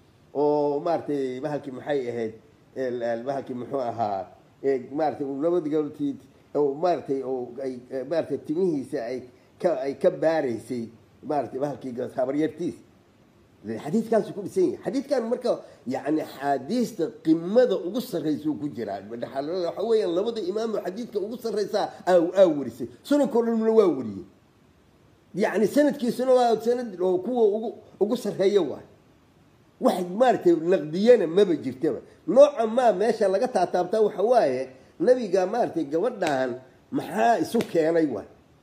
ومارتي بهالكي محي هيد بهالكي محوها مارتي ولابد قلتي أو مارتي أو مارتي تميه أي كباريسي مارتي بهالكي قص خبريتيس الحديث كان سكون سين حديث كان مركب يعني حديث قمة وقصة رئيسه كجرا حويا لابد إمام الحديث وقصة رئيسه أو ورثي سنة كل المنوري يعني سنة كي سنة لو كوا وقصة هيوه واحد مارتي نقديانا ما بجرتها نوعا ما ماشى لقطها تابتا وحوايه نبي قال مارتي قودان محا سكان ايوه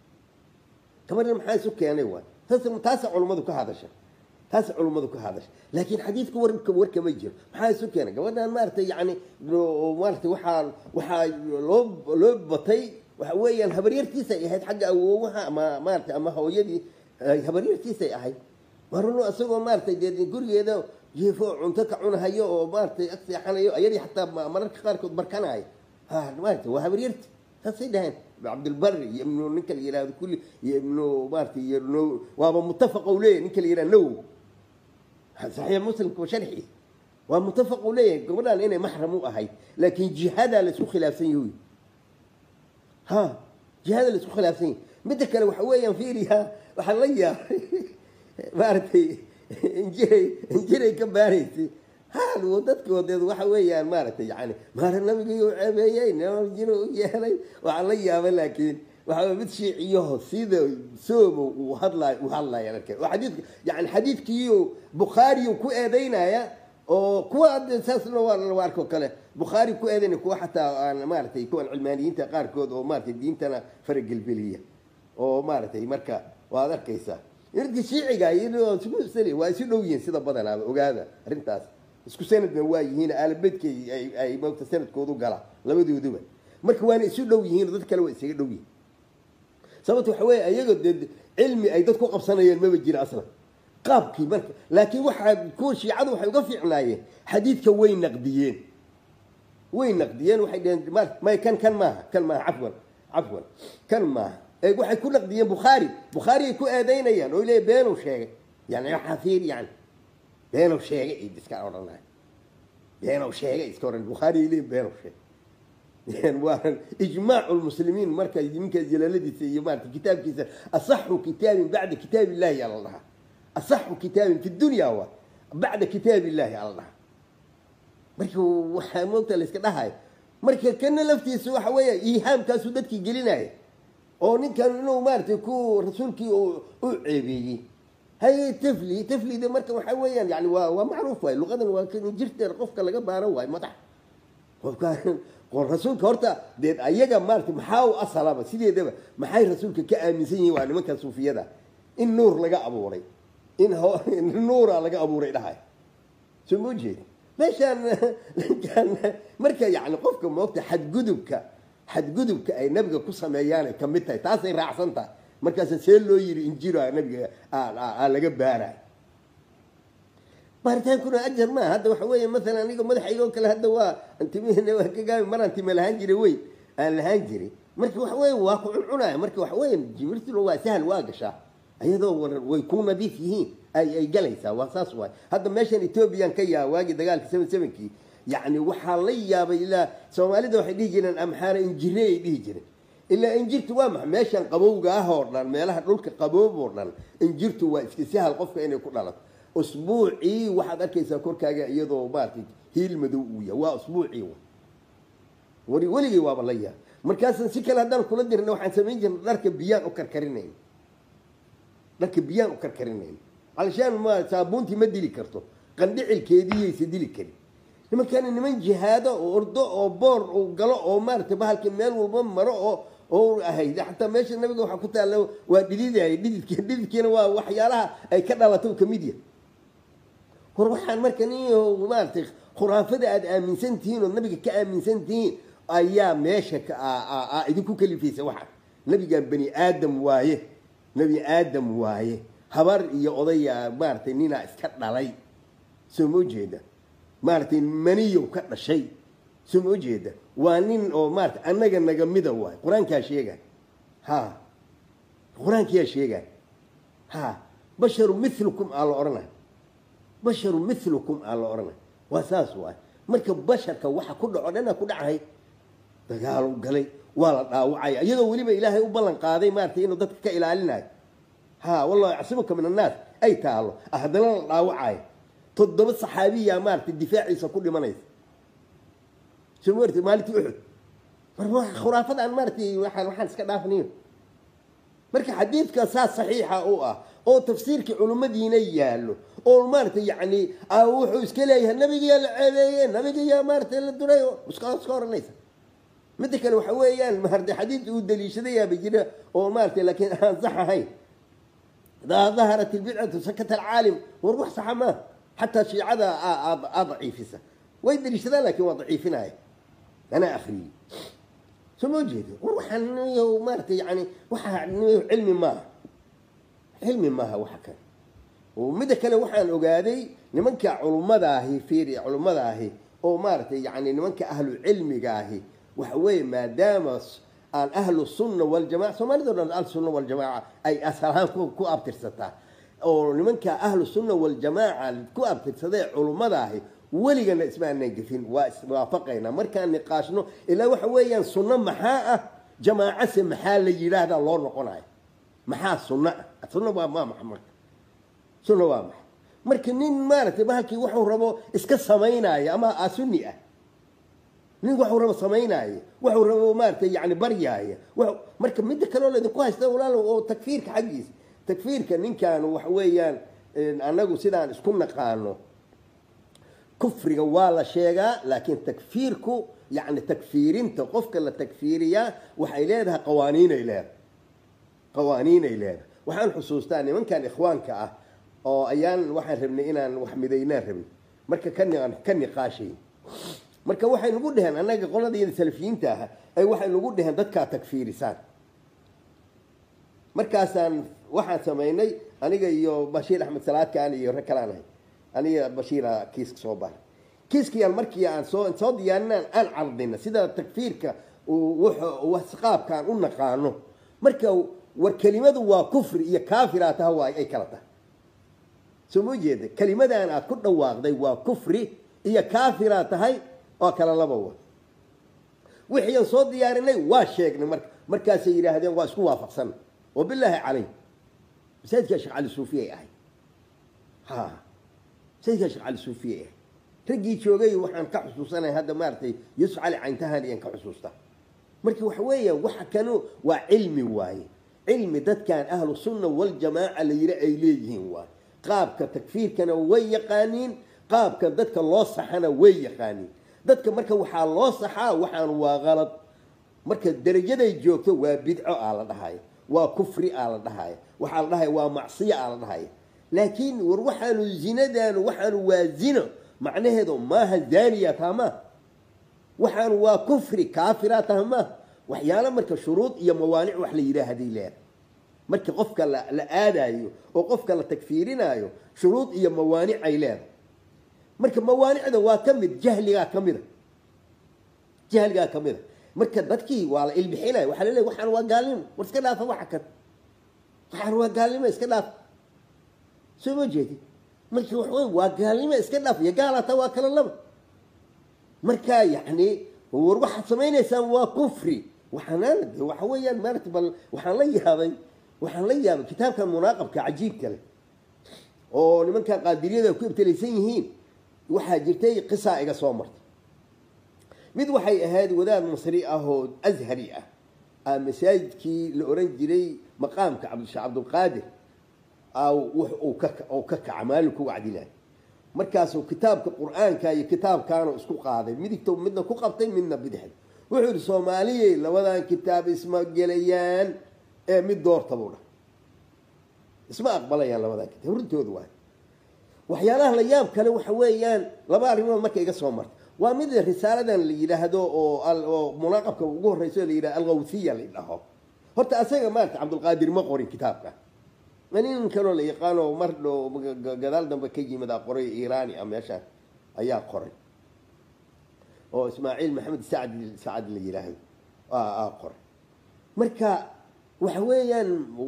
كمان محا سكان ايوه تاسع علماء كهذا شيء تاسع علماء كهذا شيء لكن حديثك ورك مجر محا سكان قودان مارتي يعني مارتي وحا لوب بطي وحويا الهبريرتي سيهد حق اوها ما مارتي اما هو يدي هبريرتي سيهد مرنو اسوق مارتي دي غوريدا يفو cunto cunahayo oo maartay agseexanayo ayadii xataa mararka qaar kood barkanaay maartay waa habriyirti taasidahan عبد البر يمنو نكل يرا كل يمنو مارتي يرنو وابا متفق وليه نكل يرا نو صحيح مسلم كشرحي ومتفق وليه قبلان اني محرم اهي لكن جهاد لسو خلافين ها جهاد لسو خلافين متى كانوا وحويا فيريها وحليا مارتي انجري كباريتي هذا ودتك ودد وحويا مارتي يعني مار النبي عبيين جنو يهلي وعليا لكن وحا مid shiiciyo sida soobo u hadlay يعني حديث يعني حديث كيو بخاري ku eedeynaya oo kuwa asaasna waa arko kale bukhaari ku eedan kuwa xataa aan maartay kuwan cilmaaniyiinta qaarkood oo maartay diintana faragelbeliya oo maartay marka waad arkaysaa irdi shiiciga iyo isku sari waa isu dhow yihiin sida badanaaba ogaada arrintaas isku sanadna waa yihiin aalbeedkay ay moogta sanadkoodu gala labadooduba marka waana isu dhow yihiin dad kale waa isaga dhow yihiin sababta waxa weeye ayaga cilmi ay dad ku qabsanayeen maba jira aslan qaabkii marka laakiin waxa ku shiicadu waxay uga fiicnaayeen xadiidka way naqdiyeen waxay dhaheen ma kan maaha cafwan kan maaha waxay ku naqdiyeen bukhaari ay ku eedaynayaan oo leeyahay beenuu sheegay yani waxa fiir yani beenuu sheegay iska odhanay beenuu sheegay iska odhan bukhaari leeyahay beenuu sheegay waa ijmaac المسلمين marka idinka jalaaladiisa iyo maarta kitaabkiisa asahhu kitabin ba'da kitabillahi ya Allah asahhu kitabin fi dunya wa ba'da kitabillahi ya Allah marka waxa moogta la iska dhahay marka kana laftiisa waxa weeye iihaamkaas dadkii gelinay oo ninkan inuu maartay ku rasuulkii oo u ceebiyay hay tafli marka waxa weeyaan yani waa macruuf way luqadan waa kan jirta qofka laga baaro way madax qofka rasuulka horta deed ayaga maartay maxaa u asalaba sideedaba maxay rasuulka ka aaminsan yihiin waa nimanka suufiyada in nuur laga abuuray in nuura laga abuuray dhahay soo jeed meeshan marka yani qofka moogta xadgudubka ay nabiga ku sameeyaan ka mid tahay taasay raacsan tahay markaas see loo yiri injiira nabiga laga baaray baartaankuna ajar ma hadda waxa weeye mesela aniga madaxayga kale hadda waa antimihina waa ka gaabay maranti malahan jiray way aan lahaan jiray marka waxa weeye waa ku cunay marka waxa weeye jibirtu waa sahal waa gashaa ayadoo way ku nadiif yihiin ay galaysaa waa saas waay hadda meeshan Ethiopian ka yaa waagi dagaalka 77kii yani waxa la yaabay ilaa Soomaalida waxay dhihi jireen amxaara injiray dhihi jireen ilaa injirtu waa maxay meeshan qabowga ah oo dhan meelaha dhulka qaboob oo dhan injirtu waa iska sahal qofka inay ku dhalato usbuuci waxaad arkaysaa korkaaga iyadoo maartay hiil madow uu yahay waa usbuuci waligii waaba la yaa markaas si kale hadaan kula dirna waxaan sameyn jirnay dharka biyaan u karkarinayn علشان ما صابونتي ما دلي كرتو قندع الكيدية يسدلي كري لما كان نمن جهاده وأرضه وبور وقلاء ومارت بها الكمال وبمر أو هاي حتى ماشي النبي قال حكوت له ودليل يعني دليل كنا وحيالها أي كذا لا تو كميديا وروحان مركنيه ومارت خرافة آمن سنتين والنبي كآمن سنتين أيام ماشي إذا كل في سواحد النبي قال بني آدم وايه نبي آدم وايه habar iyo odaya maartay nina iska dhalay soo jeeda maartay maniyo ka dhashay soo jeeda waa nin oo maartay anaga naga mida waay quraanka sheega quraanka sheega basharu mithlukum ala orana basharu mithlukum ala orana wasaas waay marka basharka waxa ku dhaco dhanna ku dhacay dagaal galay wala dhaawacay iyadoo waliba ilaahay u ballan qaaday maartay inuu dadka ka ilaalinayo والله يعصمك من الناس أي تعالوا أهدنا الراوعي تضرب صحابية مارت الدفاع يسا كل منيس شو مرتي مالتي أحد مرة خرافات عن مرتي وحال سكدافنين مركي حديث كاساس صحيحة أو تفسيرك علوم دينية له أو مارتي يعني أو حوس كليه النبي قال عليه النبي يا مارتي للدنيا مسكار الناس متى كانوا حويان مهردي حديث ودليل شذية بيجينا أو مارتي لكن صح هاي إذا ظهرت البدعة سكت العالم والروح صحماه حتى الشيء هذا أضعيف ويدري شذا لكن وضعيفنا أنا أخري ثم وجهه وروح ومارتي يعني علم ما وحكى ومدى كان وحن أقادي نمنك علماء ذاهي فيري علماء ذاهي أو مارتي يعني نمنك أهل العلم جاهي وحوي ما دام أهل السنة والجماعة ثم نقدر أهل السنة والجماعة أي أسرهم كو أبترستا أو لمن كأهل السنة والجماعة كو أبترستا علماء ذاهي ولقنا اسمها النجفين وافقنا مركان نقاشنا إلا وحويا سنة محاء جماعة محال يجراد الله نقناي محاء سنة ما محمد سنة وامح مركنين مارت بهالكي وحو ربو اسك سمينا أما أسنية nin wax rabo sameeyay wax rabo maartay yani baryaaya marka mid kale oo la ku haysto walaal oo takfiirka xaqiis takfiirka ninkan wax weeyaan anagu sidaan isku naqaano كفر ولا شيء لكن تكفيركو يعني تكفيرين تقفك التكفيرية وحيلادها قوانين إليه قوانين إليه وحن حصوص تاني من كان إخوانك أو أيان وحن ربنا إنا وحمدينا ربنا مركا كني قاشي مركا وحن نقول لهن أنا قلنا دي السلفيين تاها أي وحن نقول لهن دكا تكفيري سان مركا سان وحن سميني أنا يو بشير أحمد سلاد كان يركلانه أنا بشير كيسك صوبار كيسك يا المركي عن صود يانا أن عرضنا سيدا تكفيرك وسقاب كان قلنا قانون مركا والكلمة وكفر هي كافرة هو أي كلمة سمو جيد كلمة أنا كل واقدي وكفر هي كافرة هاي أكل الله بوا وحي صوت ديارنا واشيكنا مركا سيرة هذا واسكو وافقسنا وبالله عليه سيد كشخ على الصوفية ها سيد كشخ على الصوفية تجي شوقي وحن كحسوسنا هذا مارتي يسعى عينتها لين كحسوسته مركي وحوية وحكنوا وعلمي واي علمي دت كان أهل السنة والجماعة اللي يرأي ليهم واي قابك تكفير كانوا ويقانين قابك دتك الله صحنا ويقانين دتك مركي وحال الله صحا وحن وغلط مركي الدرجة دي جوكته وبدعه على النهاية وكفري على النهاية وحال النهاية ومعصية على النهاية لكن وروحان الزنا وحن وزنا معناه هذا ما هالزانية تمام وحن وكفري كافرة تمام وحيانا مركب شروط هي موانع وحلي يرى هذه لا مركب قفك لا آدايو وقفك لا تكفيرينايو شروط هي موانع عيلان مركب موانع هذا واكمل جهلها كمذا جهلها كمذا مركب بدكي وعلى البحيلة وحلي وحن وقالين ورسكنا فوحكت وحن وقالين ما اسكنا سوى جيتي مركب وقالين ما اسكنا في قال تواكل الله مركا يعني وروح سمينا سوا كفري وحنان وحويا مرتب وحنلي كتاب كان مناقب كعجيب كله او لمن كان قادرين وكيف تليسينهين وحاجرتي قصائق صومرت مد وحي هذه وذا مصري اهو ازهري مساجد كي الاورنجري مقام عبد القادر او كك اعمالك وعدلان markaasuu kitaabka quraanka iyo kitaabkaana isku qaaday midigto midna ku qabtay midna bidixda wuxuu Soomaaliyeey labadan kitaab isma gelayaan mid doortabuna isma aqbalayaan labadan kitaab runtoodu waxyaalaha la yaab kale waxa weeyaan laba arrimood marka iga soo martay waa mid risaaladan la yiraahdo oo munaqabka ugu horeyso la yiraahdo al-Ghawthiyya la dhaho horta asaga maanta Abdul Qaadir ma qorin kitaabka منين كانوا اللي يقالوا مردوا جدال دم بكيجي مذا قري إيراني أم يشان أيا قري أو إسماعيل محمد سعد اللي يلاهي قري مركا وحويا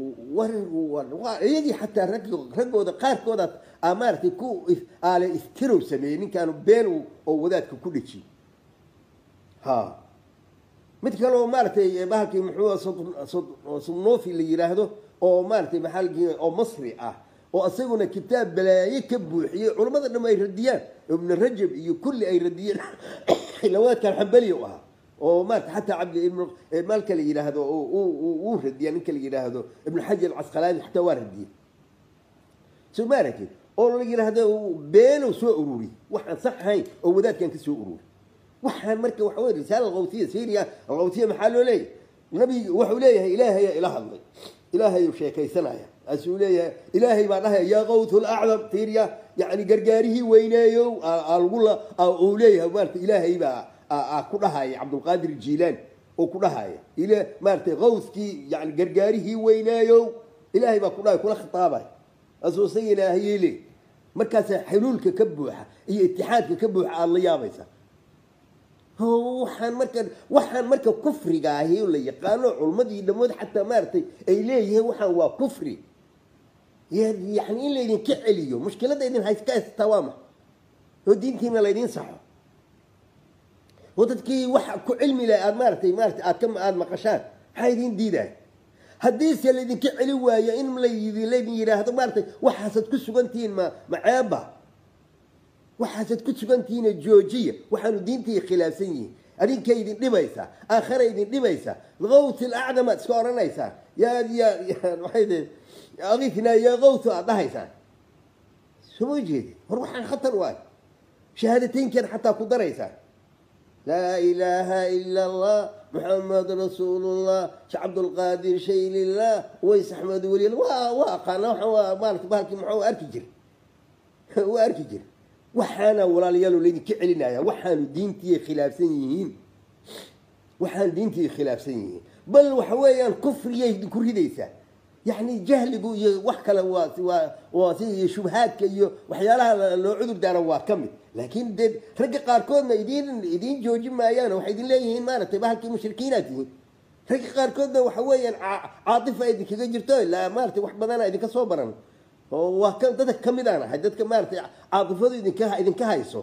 يجي حتى رجعوا دقائق كذا أمارتي كو على استرو سمين كانوا بينه وذات كل شيء ها متكلوا مارتي بهاكي محوا صنوفي اللي يلاهدو oo maartay maxalkii oo Masri ah oo asaguna kitaab balaaye ka buuxiyay culimada dhamay ay radiyaan ibn Rajab iyo kulli ay radiyaan lawaad kan xambali oo maartay hatta abd ibn malka la yiraahdo oo radiyaan ninka la yiraahdo ibn Hajar al-Asqalani hatta waa radiyay sumaraki oo la yiraahdo beelo soo ururi waxaan saxay oo wadaadkan ka soo ururi waxaan marka waxa weey risaal al-Ghawthiyya Syria al-Ghawthiyya maxaa loo leeyahay nabi wuxuu leeyahay ilaahay ilaah hadlay إلهي وشيكي سنايا أسولية إلهي بعدها يا غوث الأعظم تيريا يعني قرقاره وينايو أقول أوليه مارت إلهي بقى كلها يا عبد القادر الجيلاني وكلها إلى مارت غوثكي يعني قرقاره وينايو إلهي بقى كلها خطابة أسوسي إلهي لي مركز حلول ككبوحة هي اتحاد ككبوحة الله يابيسا وحن مركب كفري قاهي ولا يقالوا علمدي دمود حتى مارتي إليه وحن وكفري يعني إلا يدين كعليو مشكلة يدين هاي كاس توامه ودين تينا ليدين صحة وتتكي وح كعلمي لا مارتي أكم مقاشات هاي دين ديدا هديس يلي يدين كعليو يا إن ملي ليدين يراه مارتي وحاسد كسوانتين ما عيبه وحاسد كتشغنتين الجوجية وحنو دينتي خلافية أدين كيدين دبيسا آخر يدين دبيسا الغوث الأعدم تسكورنا يسا يا وحيد أغيثنا يا غوث أعطاها يسا سمو جيدي وروح عن خطر واي shahaadateyn kan xataa ku daraysaa laa ilaaha ila allah محمد رسول الله عبد القادر شيء لله ويس أحمد ولي الله وقنا ومالك بالك معه أركجر وأركجر وحنا ولا ليالو لين كعلنا يا وحنا دينتي خلاف سنين وحنا دينتي خلاف سنين بل وحويا الكفر يذكر هذيسا يعني جهل وحكى واسي شبهات كيو وحيالها لو عذر داروا كمل لكن رجع قاركودنا يدين جوجي مايانا وحيدين ليهين مانا تباهلكي مشركيناتي رجع قاركودنا وحويا عاطفة إذا كذا جرتوي لا مارتي وح بدنا إذا كصوبرنا وكم تدك كم إذا حددك مارتي عاطفة إذا كهايسو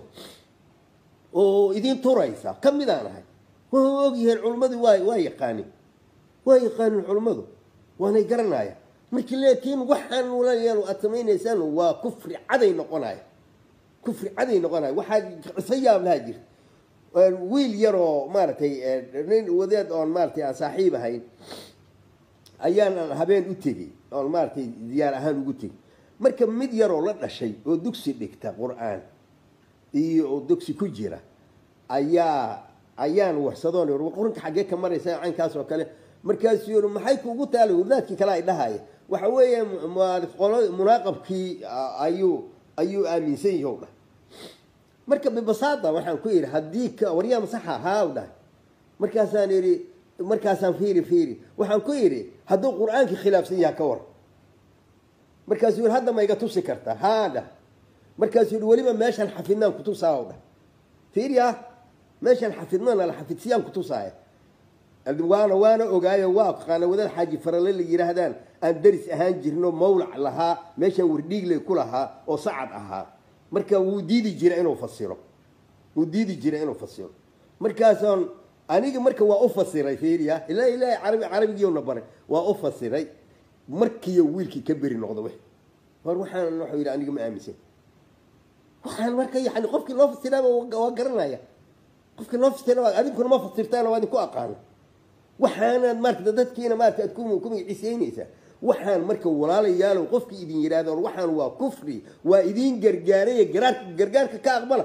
وإذا ترايسا كم إذا هاي وهو العلماء واي قاني العلماء وانا يقرنايا لكن وحن ولا يلو أتمين إنسان وكفر عدي نقنايا كفر عدي نقنايا واحد سياب الهاجر ويل يرو مارتي وذات أون مارتي صاحبها هاي أيان هبين أتجي أون مارتي زيارة هان أتجي مركب مد يرو لا شيء ودكسي دكتا قرآن ودكسي كجيرة أيان وحصدون وقرنك حاجة مرة ساعة عن كاس وكله مركز يقول ما حيكون قلت له وذاتك كلا إلهاي وحوي مناقب كي أيو آمين سيجوله مركب ببساطة وحن كوير هديك وريا مصحة هاوده مركزان فيري وحن كويري هدو قرآن كي خلاف سيها كور مركز يقول هذا ما يقطو سكرته هذا مركز يقول ولما ماشي حفظنا كتو ساوده فيريا ماشي حفظنا لا حفظ سيام كتو ساوده وانا اوغايا واقانا ودا حاجي فرلل يراهدان ان درس اهان جيرنو مولع لها ميشان ورديق لي كلها او صعد اها marka wuu diidi jiray inuu fasiro markaasan aniga marka waa u fasiray fiiriya ilaa carabigiina baray waa u fasiray markii wiilkii ka bari noqdo waxaan wuxuu yiri aniga ma aaminsan waxaan marka yani qofkii loo fasiraa waa garanaya qofkii loo fasiraa adinkuna ma fasirtaan waa idinku aqaan waxaan marka dadkiina marka aad ku ciiseynaysa waxaan marka walaalayaal qofkii idin yiraahdo waxaan waa kufri waa idin gargaaray gargaarka ka aqbala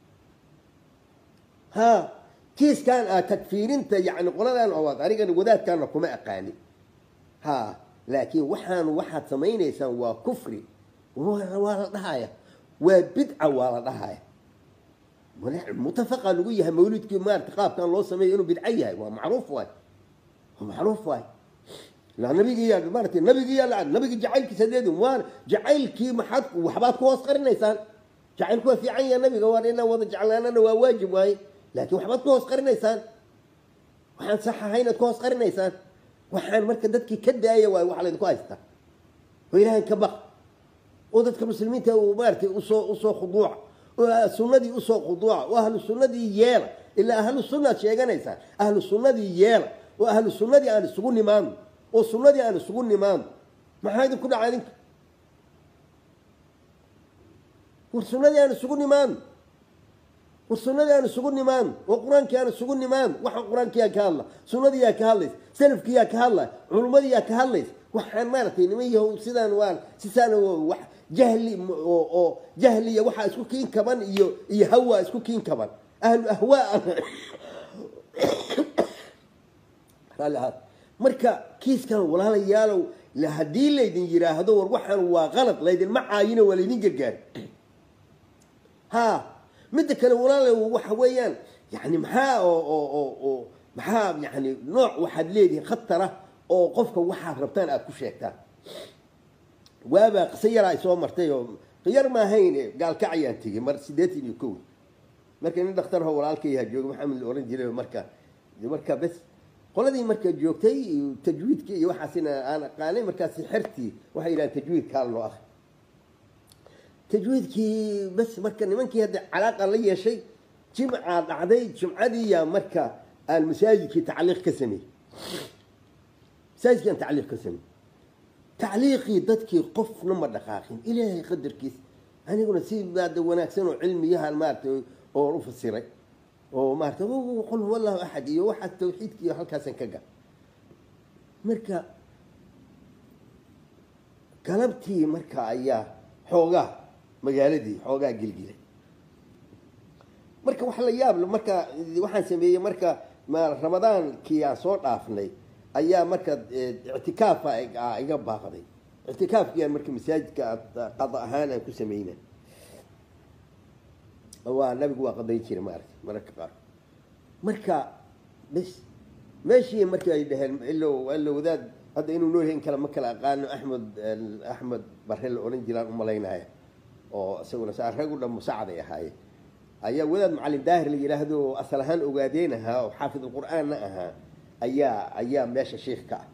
ha kiis kan takfiirinta yani qoladan oo aniga wadaadkana kuma aqaani ha laakiin waxaad sameeynaysan waa kufri waa la dhahaya waa bid'a waa la dhahaya متفق لو يها مولود كي ما ارتقاب كان لو سمي انه بدعيه ومعروف واي ومعروف واي لا نبي يا مرتي نبي يا نبي جعلك سديد وان جعلك ما حد وحبات كو اسقرنيسان جعلك في عين نبي وارنا وضع جعلنا واجب واي لكن وحبات كو اسقرنيسان waxaan saxahaynad ku asqarinaysaan waxaan marka dadkii ka daaya way wax la idinku haysta oo ilaahay ka baq oo dadka muslimiinta oo maartay u soo khuduuc sunnadii u soo khuduuc oo ahlu sunnadii yeela ila ahlu sunnad sheeganaysa ahlu sunnadii yeela oo ahlu sunnadii aan isugu nimaan oo sunnadii aan isugu nimaan maxay idinku dhacay idinka sunnadii aan isugu nimaan والسنة أنا سجون نمان وقرآن كان سجون نمان وقرآن كيا كهلا سنة يا كهلس سلف كيا كهلا علماء يا كهلس وحن مارتين مية وسيدان وان سيسان جهلي أو جهلي وحى سكين كمان يهوى سكين كمان أهل أهواء قال هذا مركا كيس كان ولا يالو لهدي اللي يدير هذول وحن وغلط لا يدير معاين ولا ينجر ها مدة كان ولا وحويان يعني محا يعني نوع واحد ليدي خطرة أو قفك وحا ربطان أكو شيكتان وابا قصيرة يسوى مرتين غير ما هين قال كعيان تيجي مرسيداتي يكون مركا ندخترها ولا الكيها جوج محمد الأورنجي له مركا بس قول هذه مركا جوكتي تجويد كي وحاسنا أنا قاني مركا سحرتي وحي إلى تجويد كان له أخ تجويد كي بس مركا نمانكي هذا علاقة لي شيء جمعة عدي جمعة دي يا مركا المساجد كي تعليق كسمي مساجد كان تعليق كسمي تعليقي ضدكي قف نمر دقاقين إلهي يقدر كيس أنا يقول سيب بعد وناكسنو علمي يها المارت وروف السيري ومارت وقل هو الله أحد يوحد توحيد كي يحلقها سنكاقا مركا كلمتي مركا أياه حوغاه magaaladii xoogaa gilgilay marka wax la yaab leh marka waxaan sameeyey marka ramadaankii aan soo dhaafnay ayaa marka ictikaafa iga baaqday ictikaafkii marka masaajidka qada ahaan aan ku sameynay waa nabigu waa qaday jiray maartay marka qaar marka bas meeshii markii ay dhaheen ilaa wadaad hadda inuu nool yahay kala ma kala aqaano axmed barre la oran jiraan u malaynaya oo isaguna saa rag u dhan musaacaday ahaayeen ayaa wadaad macallin daahir la yiraahdo asal ahaan ogaadeen ahaa oo xaafid quraanna ahaa ayaa meesha sheekh ka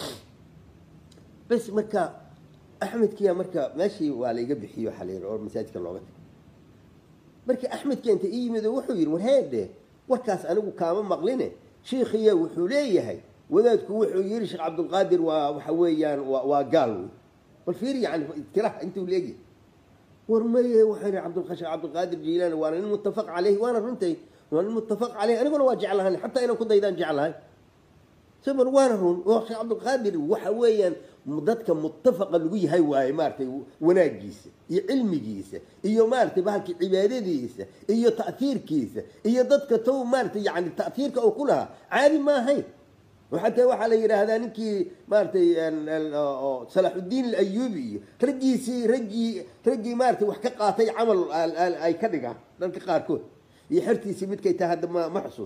bas marka axmedkiya marka meeshii waa la iga bixiyo xaleer oo masaajidka looga tagay marka axmedkiya inta ii yimid wuxuu yiri warheede warkaas anigu kaama maqline sheekhiya wuxuu leeyahay wadaadku wuxuu yiri sheekh Abdul Qaadir waa waxa weeyaan waa gaal bal fiir yani tiraah intuu leeyahay ورمي وحنا عبد القادر جيلاني وانا المتفق عليه وانا رنتي وانا المتفق عليه انا اقول واجعلها حتى انا كنت اذا جعلها سمر وانا رون وش عبد القادر وحويا مدتك متفق لوي هاي واي مارتي وناجيس علمي جيس iyo maartay bahalki cibaadadiisa iyo ta'thirkiisa iyo dadka tow maartay yani ta'thirka oo kulaha caadi ma ahay وحتى waxa la yiraahdaa ninkii maartay Salahuddin al-Ayyubi ragii maartay wax ka qaatay amal ay ka dhiga dadka qaarkood iyo xirtiisi midkay tahay hadda ma xasuus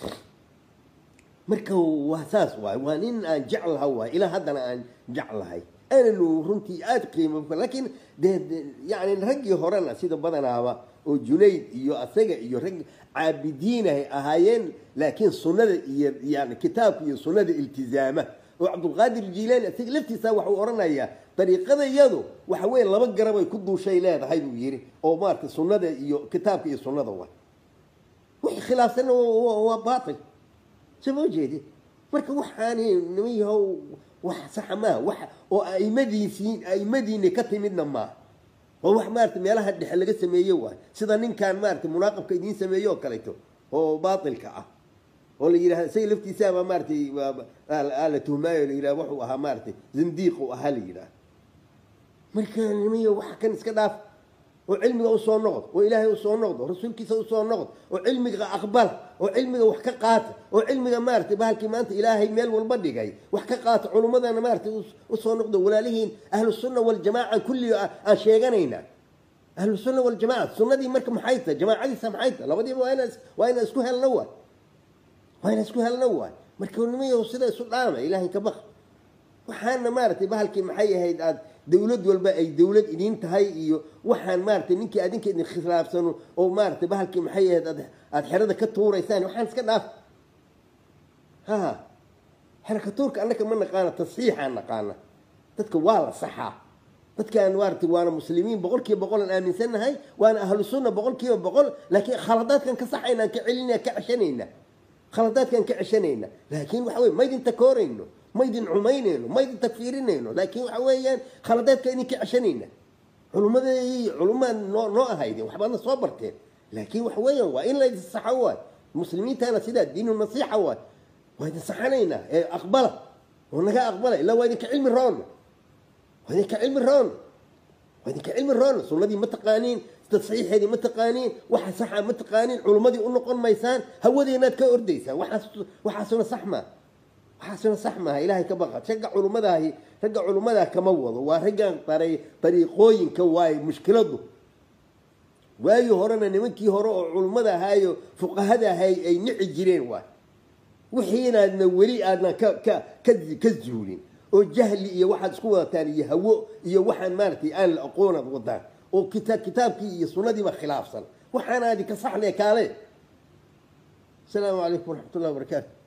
marka waasaas waa nin aan jeclahay waa ila haddana aan jeclahay ana runtii aad qiimo laakiin yani ragii horena sida badanaaba oo Junayd iyo asaga iyo rag عابدين أهاين لكن سنة يعني كتاب iyo سنة التزامة وعبد القادر الجيلاني لفتي سوى ورانا إياه طريقة يدو وحوين لما جربوا يكدوا شيء لا هاي بيجري أو مارك سنة كتاب iyo سنة ضوء وخلاف سنة هو باطل شوفوا جدي مركب وحاني نميه وح ما وح أي مدينة كتمنا ما وح مارت ميلها الحلقة سميوه سيدا نين كان مارت مناقب كيدين سميوه كليتو هو باطل كعه واللي يراه سي لفتي سابا مارتي آلته مايو اللي يراه وحوها مارتي زنديق وأهلي يراه مركان نمية وح كان اسكداف وعلمي وصول نقض وإلهي وصول نقض ورسول كيسا وصول نقض وعلمي أقبل وعلمي وحكا قاتل وعلمي مارتي بهالكي ما أنت إلهي ميل والبدي جاي وحكا قاتل علماء أنا مارتي وصول نقض ولا لهين أهل السنة والجماعة كل أشياء أهل السنة والجماعة السنة دي مركب محيطة جماعة دي سمحيطة لو دي وين أسكوها النوى وين أسكوها النوى مركب النمية وصيدة سلامة إلهي كبخ وحنا مارتي بهالكي محيي هيد دولد والبا أي دولد إدين تهاي وحن مارتي منك أدين كإن خلاف سنو أو مارتي بهالكي محيي هيد الحرادة كتورة ثاني وحن سكناف ها حركة تورك أنك من قانا تصحيح عن قانا تذكر والله صحة تذكر أن وارتي وأنا مسلمين بقول أنا آمن سنة هاي وأنا أهل السنة بقول لكن خلطات كان كصحينا كعلنا كعشانينا خلطات كان كعشانينا لكن وحوي ما يدين تكورينه ما يدين عمينينه ما يدين تكفيرينه لكن وحويا خلطات كأني كعشانينا علماء نوع هايدي وحبانا صبرتين لكن وحويا وإن لا يتصحوا المسلمين تانا سيدا دين النصيحة وهذا صحانينا أقبله ونجا أقبله إلا وهذا كعلم الرون وهذا كعلم الرون وهذا كعلم الرون سنة دي متقانين تصحيح هذه متقانين وحصحة متقانين علماء دي أنقل ميسان هو دي نات كأرديسة وحسنا صحمة وحسنا صحمة إلهي كبغت شجع علماء ذا كموض ورجع طريقين كواي مشكلته واي هرنا نمكي هراء علماء ذا هاي فقهاء هاي أي نعجرين واي وحين نولي أدنا كذولين وجهل إيه واحد سكوة تاني يهوء إيه واحد مارتي أنا الأقونة بغدان وكتابك يصنع دي بخلاف صل وحنا هذه كصح لي كالي السلام عليكم ورحمة الله وبركاته.